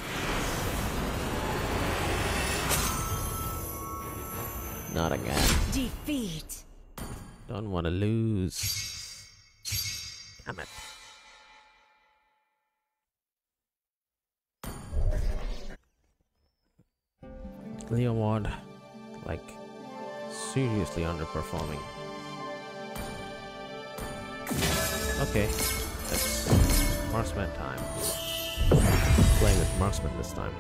Speaker 1: Not again.
Speaker 3: Defeat.
Speaker 1: Don't want to lose. Damn it. Leomord, like, seriously underperforming. Okay, it's marksman time. Playing with marksman this time.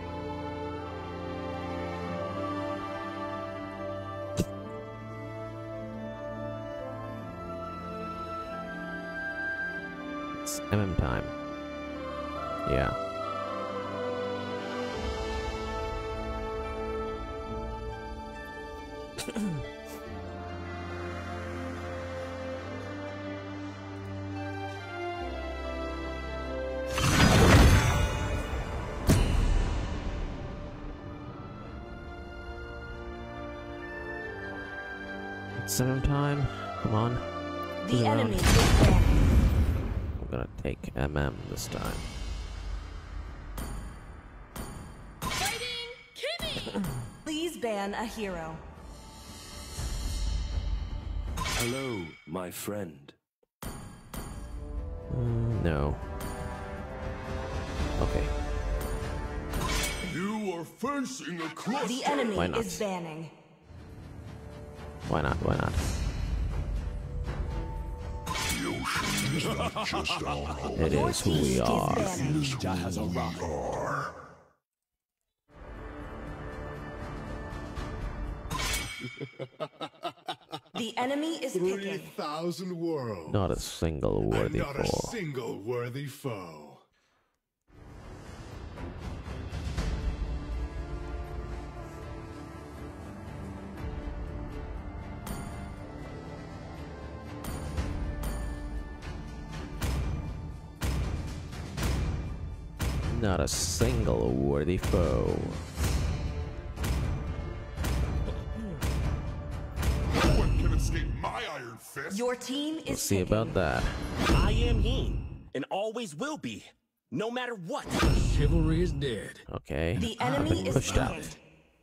Speaker 1: It's MM time. Yeah. It's MM time. Come on.
Speaker 9: The
Speaker 1: Move around.
Speaker 9: enemy is dead.
Speaker 1: I'm gonna take MM this time.
Speaker 9: Please ban a hero.
Speaker 5: Hello, my friend.
Speaker 1: No. Okay.
Speaker 2: You are facing a cluster.
Speaker 9: The enemy
Speaker 1: Why not?
Speaker 9: is banning.
Speaker 1: Why not? Why not?
Speaker 2: The ocean is not just our home.
Speaker 1: It is who we are.
Speaker 2: Ninja has a rocket.
Speaker 9: The enemy is picking.
Speaker 10: 3,000 worlds.
Speaker 1: Not a single
Speaker 10: And
Speaker 1: worthy
Speaker 10: not a
Speaker 1: foe.
Speaker 10: single worthy foe.
Speaker 1: Not a single worthy foe.
Speaker 2: No one can escape my iron fist.
Speaker 9: Your team is
Speaker 1: We'll see
Speaker 9: picking.
Speaker 1: about that.
Speaker 6: I am he, and always will be, no matter what.
Speaker 11: Chivalry is dead.
Speaker 1: Okay.
Speaker 9: The
Speaker 1: I've
Speaker 9: enemy
Speaker 1: been
Speaker 9: is
Speaker 1: pushed out.
Speaker 9: picking.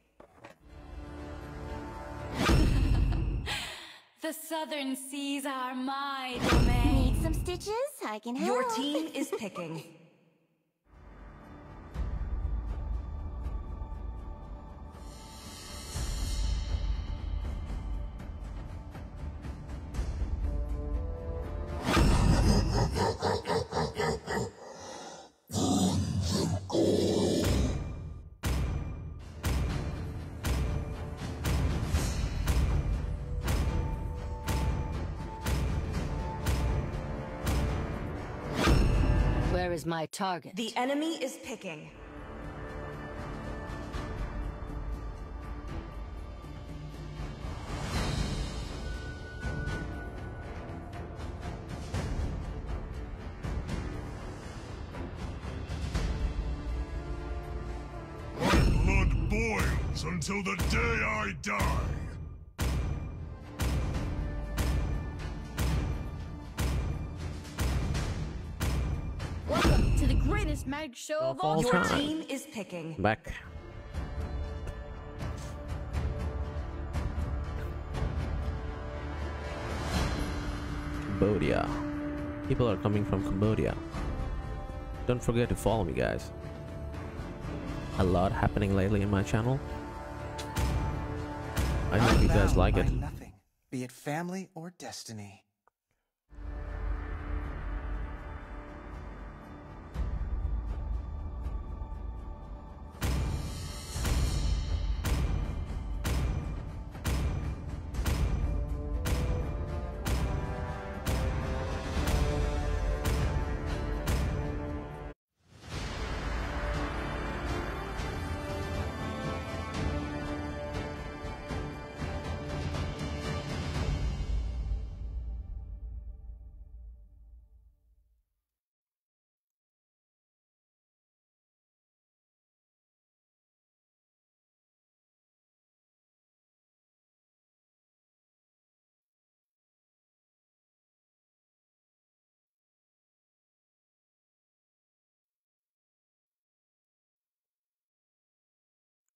Speaker 8: The southern seas are my domain.
Speaker 3: Need some stitches? I can help.
Speaker 9: Your team is picking.
Speaker 3: Where is my target?
Speaker 9: The enemy is picking.
Speaker 2: My blood boils until the day I die.
Speaker 3: Welcome to the greatest magic show of all
Speaker 9: Your
Speaker 1: time.
Speaker 9: team is picking.
Speaker 1: Back. Cambodia. People are coming from Cambodia. Don't forget to follow me, guys. A lot happening lately in my channel. I hope you guys like it.
Speaker 12: Nothing, be it family or destiny.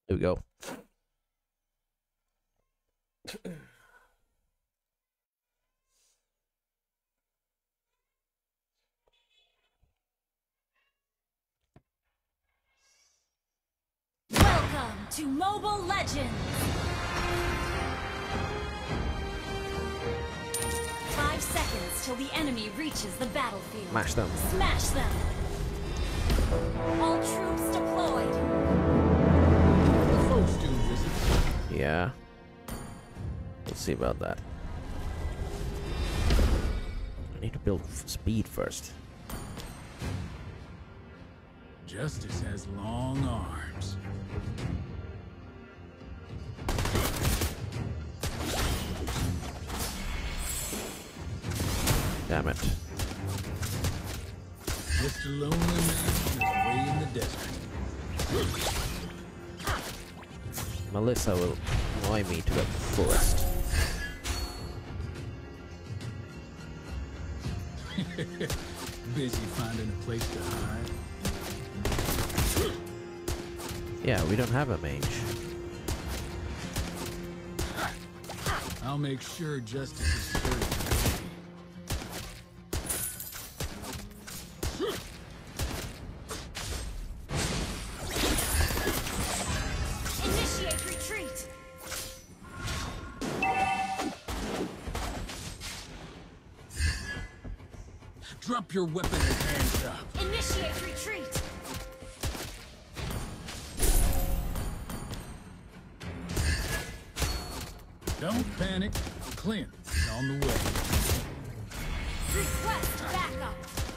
Speaker 1: Here we go.
Speaker 8: Welcome to Mobile Legends! 5 seconds till the enemy reaches the battlefield.
Speaker 1: Smash them.
Speaker 8: Smash them! All troops deployed!
Speaker 11: The folks do visit.
Speaker 1: Yeah. Let's see about that. I need to build speed first.
Speaker 11: Justice has long arms.
Speaker 1: Damn it.
Speaker 11: Just a lonely man away in the desert.
Speaker 1: Melissa will annoy me to the fullest.
Speaker 11: Busy finding a place to hide.
Speaker 1: Yeah, we don't have a mage.
Speaker 11: I'll make sure justice is served.
Speaker 8: Initiate retreat!
Speaker 11: Drop your weapon and hands up.
Speaker 8: Initiate retreat!
Speaker 11: Don't panic. Clint is on the way.
Speaker 8: Request backup!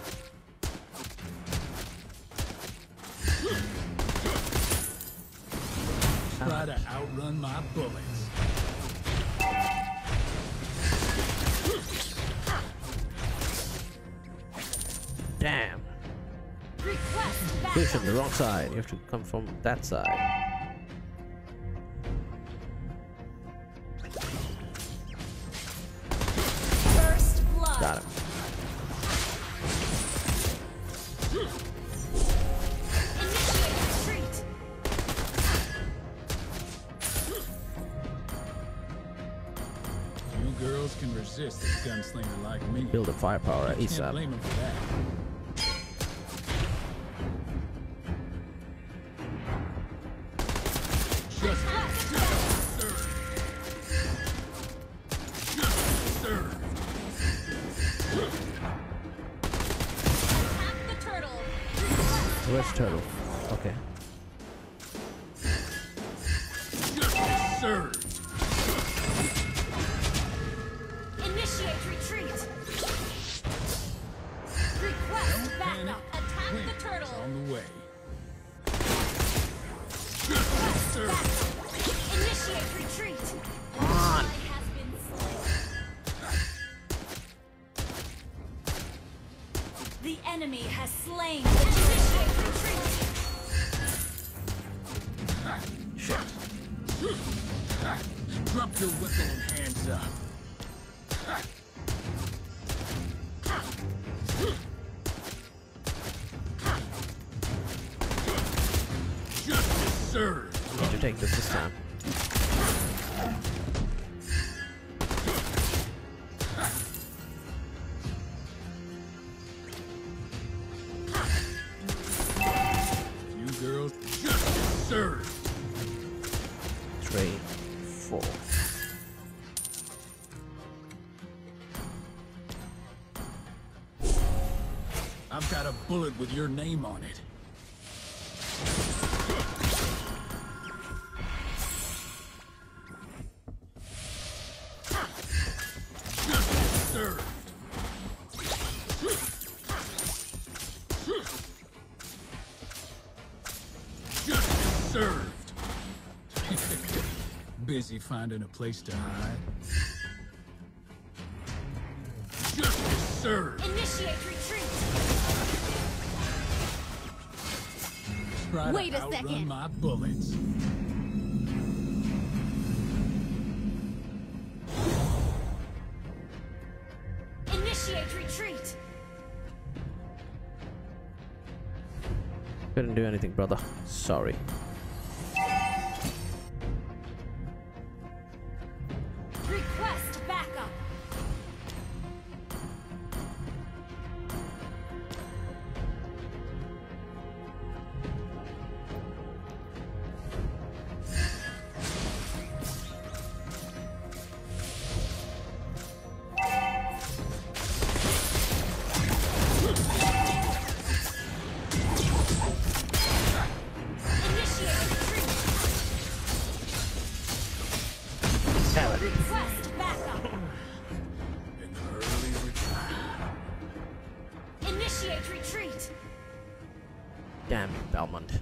Speaker 11: Try to outrun my bullets.
Speaker 1: Damn.
Speaker 8: Request
Speaker 1: Push on
Speaker 8: backup!
Speaker 1: the wrong side. You have to come from that side.
Speaker 8: First blood!
Speaker 1: Got him.
Speaker 8: Initiate retreat!
Speaker 11: You girls can resist a gunslinger like me.
Speaker 1: Build a firepower
Speaker 11: Can't
Speaker 1: ASAP.
Speaker 11: blame 'em for that.
Speaker 8: Attack the turtle! Request
Speaker 1: Where's turtle? Okay.
Speaker 11: Served.
Speaker 8: Initiate retreat! Request backup! Attack
Speaker 11: Clint
Speaker 8: the turtle!
Speaker 11: is on the way.
Speaker 8: Request backup! Initiate retreat! Ally has been slain. The enemy has slain the initiate retreat!
Speaker 11: Drop your weapon and hands up. Justice served.
Speaker 1: Need to take this time.
Speaker 11: You girls, justice served.
Speaker 1: 3, 4.
Speaker 11: I've got a bullet with your name on it. Justice served. Justice served. Busy finding a place to hide. Justice served.
Speaker 8: Initiate retreat!
Speaker 11: Try
Speaker 8: Wait
Speaker 11: to
Speaker 8: a
Speaker 11: outrun
Speaker 8: second.
Speaker 11: my bullets.
Speaker 8: Initiate retreat!
Speaker 1: Couldn't do anything, brother. Sorry.
Speaker 8: Initiate retreat.
Speaker 1: Damn you, Belmont.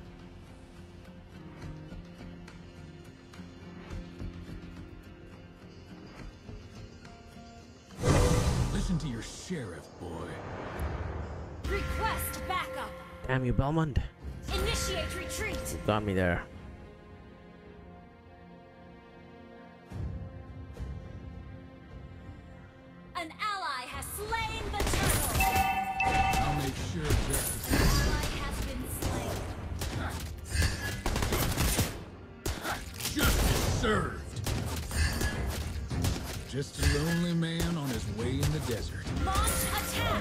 Speaker 11: Listen to your sheriff, boy.
Speaker 8: Request backup.
Speaker 1: Damn you, Belmont.
Speaker 8: Initiate retreat.
Speaker 1: You got me there.
Speaker 8: An ally has slain the turtle.
Speaker 11: I'll make sure justice.
Speaker 8: An ally has been slain.
Speaker 11: Justice served. Just a lonely man on his way in the desert.
Speaker 8: Launch attack.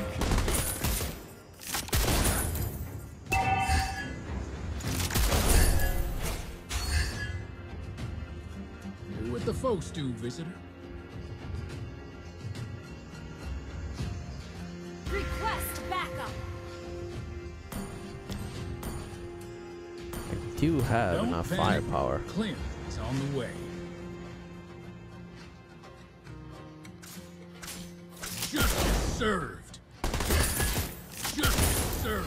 Speaker 11: Do what the folks do, visitor.
Speaker 8: Request backup.
Speaker 1: I do have
Speaker 11: Don't
Speaker 1: enough
Speaker 11: panic.
Speaker 1: firepower.
Speaker 11: Clint is on the way. Justice served. Justice served.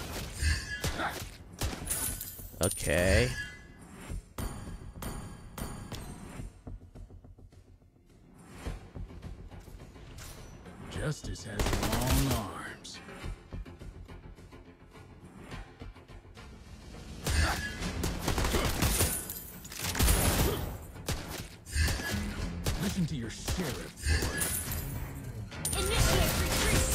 Speaker 1: Okay.
Speaker 11: Justice has long arms. Listen to your sheriff, boy.
Speaker 8: Initiate retreat.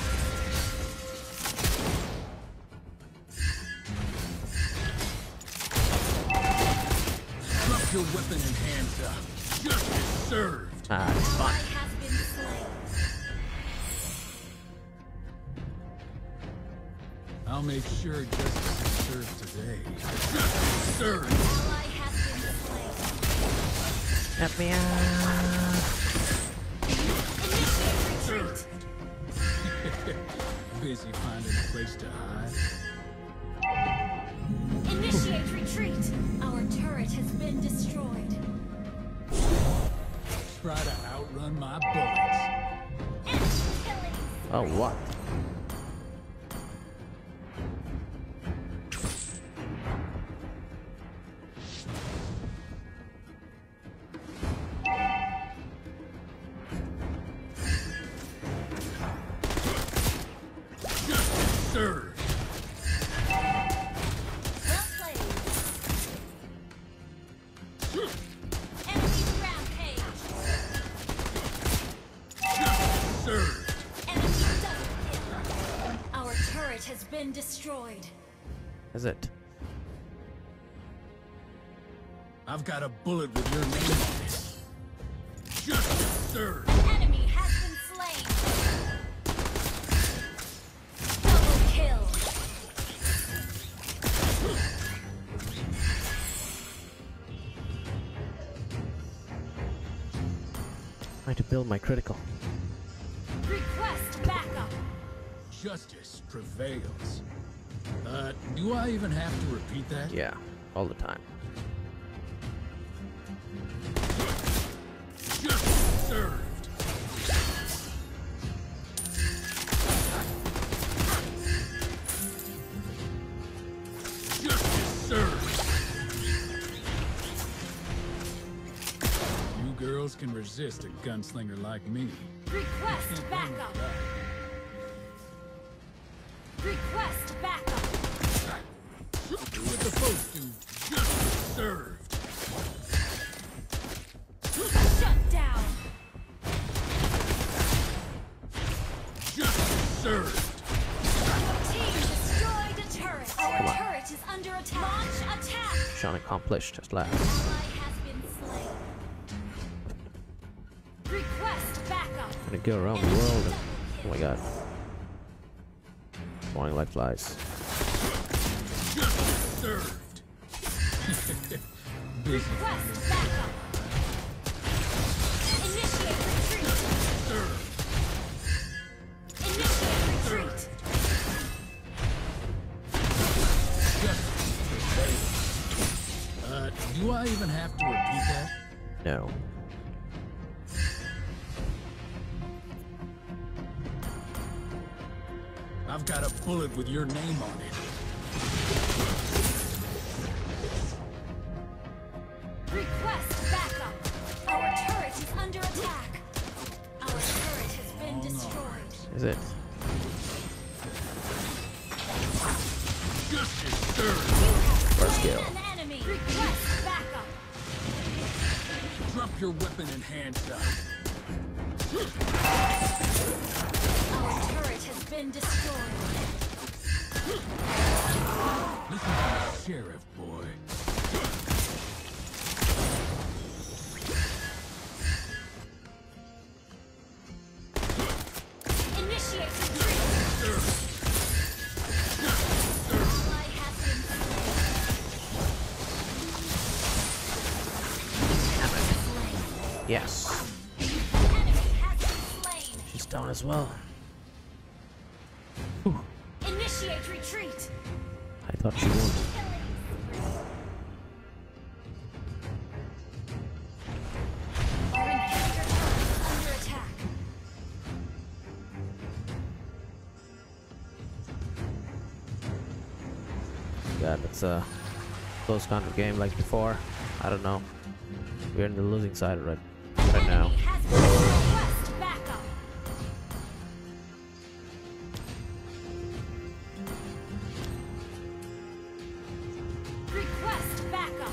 Speaker 11: Drop your weapon and hands up. Justice served.
Speaker 1: Ah, it's fine.
Speaker 8: Ally has been slain.
Speaker 11: I'll make sure justice is served today. Justice served.
Speaker 8: Ally has been slain.
Speaker 1: Let me out.
Speaker 8: Initiate retreat.
Speaker 11: Busy finding a place to hide.
Speaker 8: Initiate retreat. Our turret has been destroyed.
Speaker 11: Try to outrun my bullets.
Speaker 8: Enemy killing.
Speaker 1: Oh, what?
Speaker 11: Justice served.
Speaker 8: Well played. Enemy rampage.
Speaker 11: Justice served.
Speaker 8: Enemy double kill. Our turret has been destroyed.
Speaker 1: Is it?
Speaker 11: I've got a bullet with your name on it. Justice served.
Speaker 8: An enemy has been slain. Double kill.
Speaker 1: Trying to build my critical.
Speaker 8: Request backup.
Speaker 11: Justice prevails. Do I even have to repeat that?
Speaker 1: Yeah, all the time.
Speaker 11: Justice served. Justice served. You girls can resist a gunslinger like me.
Speaker 8: Request backup. Request backup.
Speaker 11: Do what the folks do. Justice served.
Speaker 8: Shut down.
Speaker 11: Justice served.
Speaker 8: Team destroyed a turret. Our turret is under attack. Launch attack.
Speaker 1: Mission accomplished just last.
Speaker 8: Ally has been slain. Request backup.
Speaker 1: I'm gonna go around the world and... Oh my god. Flying like flies.
Speaker 11: Justice served. Busy.
Speaker 8: Request backup. Initiate retreat.
Speaker 11: Served.
Speaker 8: Initiate retreat.
Speaker 11: Do I even have to repeat that?
Speaker 1: No.
Speaker 11: I've got a bullet with your name on it.
Speaker 8: Request backup. Our turret is under attack. Our turret has been destroyed.
Speaker 1: Is it?
Speaker 11: Justice served.
Speaker 1: First kill.
Speaker 8: An enemy. Request backup.
Speaker 11: Drop your weapon and hands up.
Speaker 8: Our turret has been destroyed.
Speaker 11: Listen to the sheriff, boy.
Speaker 8: Initiate retreat. Ally has been slain.
Speaker 1: Yes.
Speaker 8: Enemy has been slain.
Speaker 1: She's down as well.
Speaker 8: Initiate retreat.
Speaker 1: I thought she would.
Speaker 8: Our inhibitor turret is under attack.
Speaker 1: Yeah, that's a close kind of game like before. I don't know. We're in the losing side right now.
Speaker 8: Enemy has been request backup. Request backup.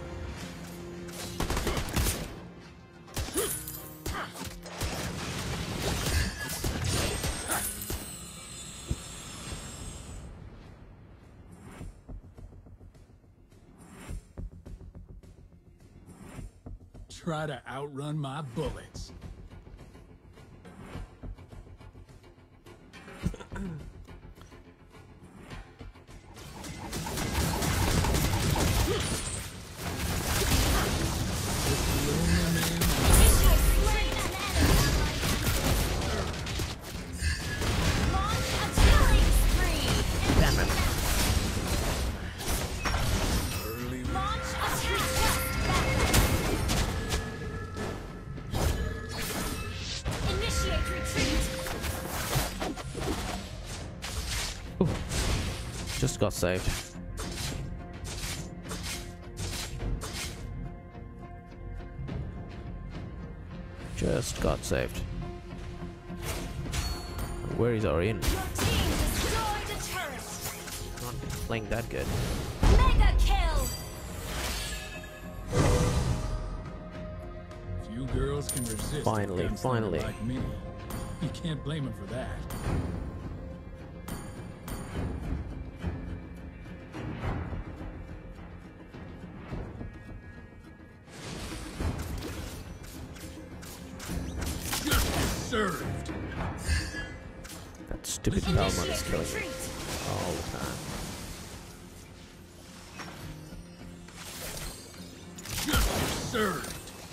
Speaker 11: Try to outrun my bullets.
Speaker 1: Just got saved. Just got saved. Where is our in?
Speaker 8: Your team destroyed a turret.
Speaker 1: Not playing that good.
Speaker 8: Mega kill.
Speaker 11: Few girls can resist.
Speaker 1: Finally,
Speaker 11: a gunslinger
Speaker 1: finally.
Speaker 11: Like me. You can't blame him for that. Served.
Speaker 1: That stupid Balmont is killing me all the time.
Speaker 11: Justice served.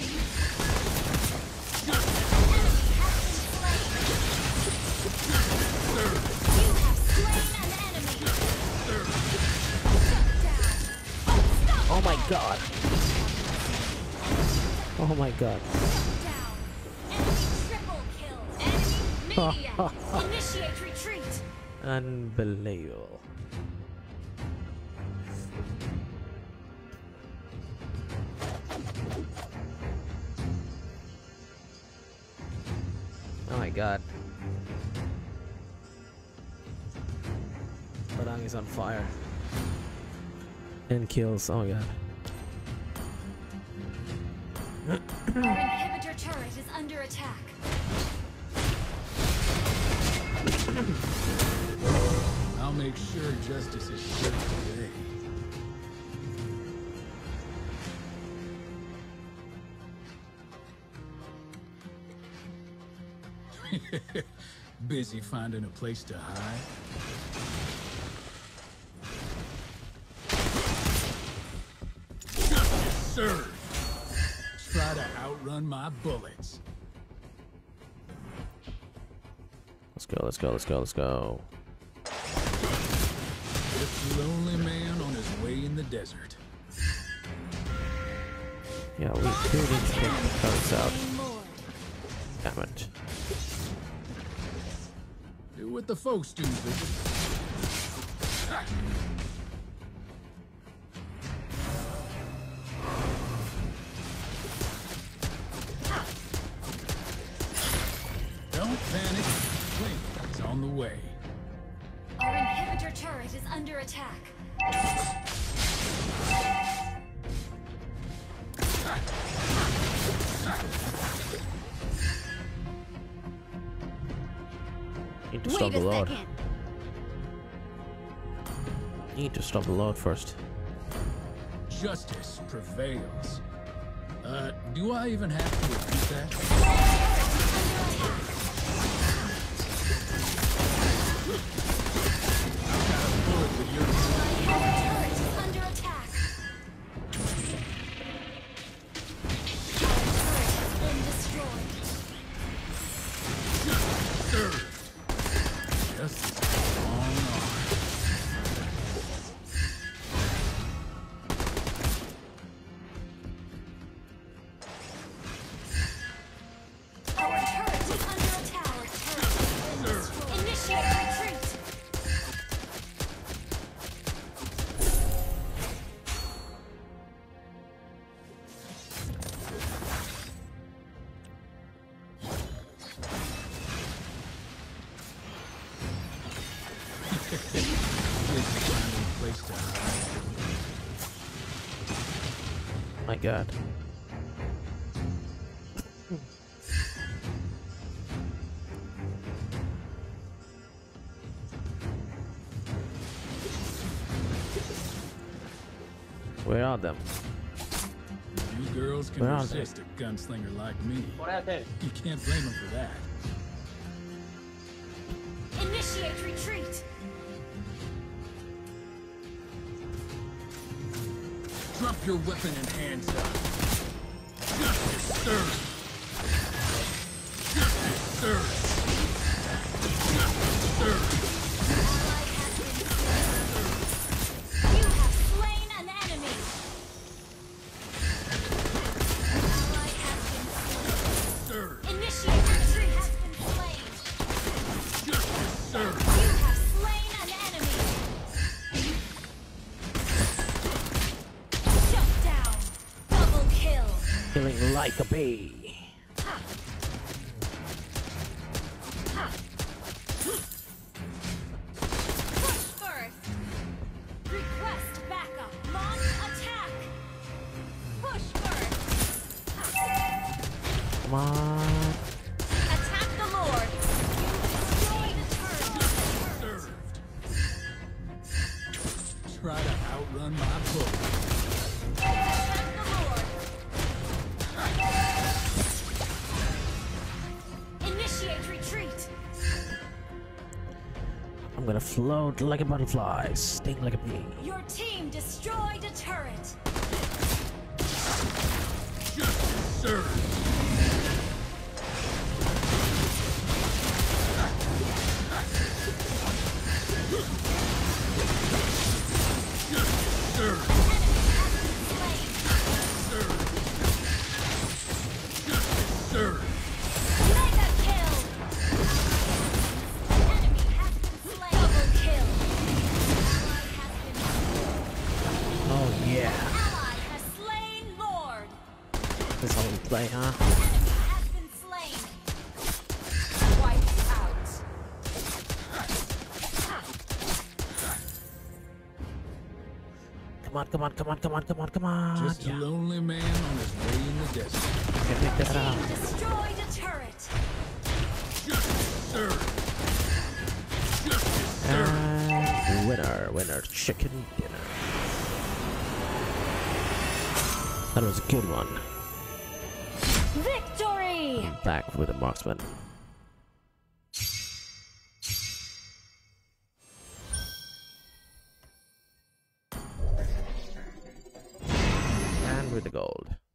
Speaker 1: Oh my god. Oh my god.
Speaker 8: Initiate retreat.
Speaker 1: Unbelievable. Oh my god. Padang is on fire. 10 kills. Oh my god.
Speaker 8: Our inhibitor turret is under attack.
Speaker 11: I'll make sure justice is served today. Busy finding a place to hide? Justice served. Try to outrun my bullets.
Speaker 1: Let's go, let's go, let's go, let's go.
Speaker 11: This lonely man on his way in the desert.
Speaker 1: Yeah, we do need to take the cards out. Damn it.
Speaker 11: with the folks do visit. Don't panic. Wait, it's on the way.
Speaker 8: Our inhibitor turret is under attack.
Speaker 1: Need to stop the load.
Speaker 8: Second.
Speaker 1: Need to stop the load first.
Speaker 11: Justice prevails. Do I even have to repeat that? Got a bullet with your
Speaker 8: Turret is under attack. Our turret has been destroyed.
Speaker 11: serve. Just on arm.
Speaker 8: Our turret is under attack. Our turret has been destroyed. Initiate retreat.
Speaker 1: My God. Where are them?
Speaker 11: You girls can
Speaker 1: Where are
Speaker 11: resist a gunslinger like me. You can't blame them for that.
Speaker 8: Initiate retreat.
Speaker 11: Drop your weapon and hands up. Justice served. Justice served. Justice served.
Speaker 8: You have slain an enemy. Ally has been slain.
Speaker 11: Served.
Speaker 8: Initiate retreat has been slain.
Speaker 11: Justice served.
Speaker 8: You have slain an enemy. Shut down. Double kill.
Speaker 1: Killing like a bee.
Speaker 8: Push first. Request backup. Launch attack. Push first.
Speaker 1: Come on.
Speaker 8: Attack the Lord. You destroy the turret.
Speaker 11: Served. Try to outrun my bullet.
Speaker 8: Attack the Lord. Initiate retreat.
Speaker 1: I'm gonna float like a butterfly, sting like a bee.
Speaker 8: Your team destroyed a turret.
Speaker 11: Justice served. Justice served. Served. Justice served.
Speaker 8: Mega kill. Enemy has been slain. Double kill. Ally has been slain.
Speaker 1: Oh yeah.
Speaker 8: Ally has slain Lord.
Speaker 1: That's how we play, huh?
Speaker 8: Enemy has been slain. Wiped out.
Speaker 1: Come on, come on, come on, come on, come on, come on.
Speaker 11: Just a lonely man on his way in the desert.
Speaker 1: Can make that out.
Speaker 8: Destroyed a turret.
Speaker 11: Justice served. Justice served.
Speaker 1: And winner, chicken dinner. That was a good one.
Speaker 8: Victory!
Speaker 1: Back with a marksman. And with the gold.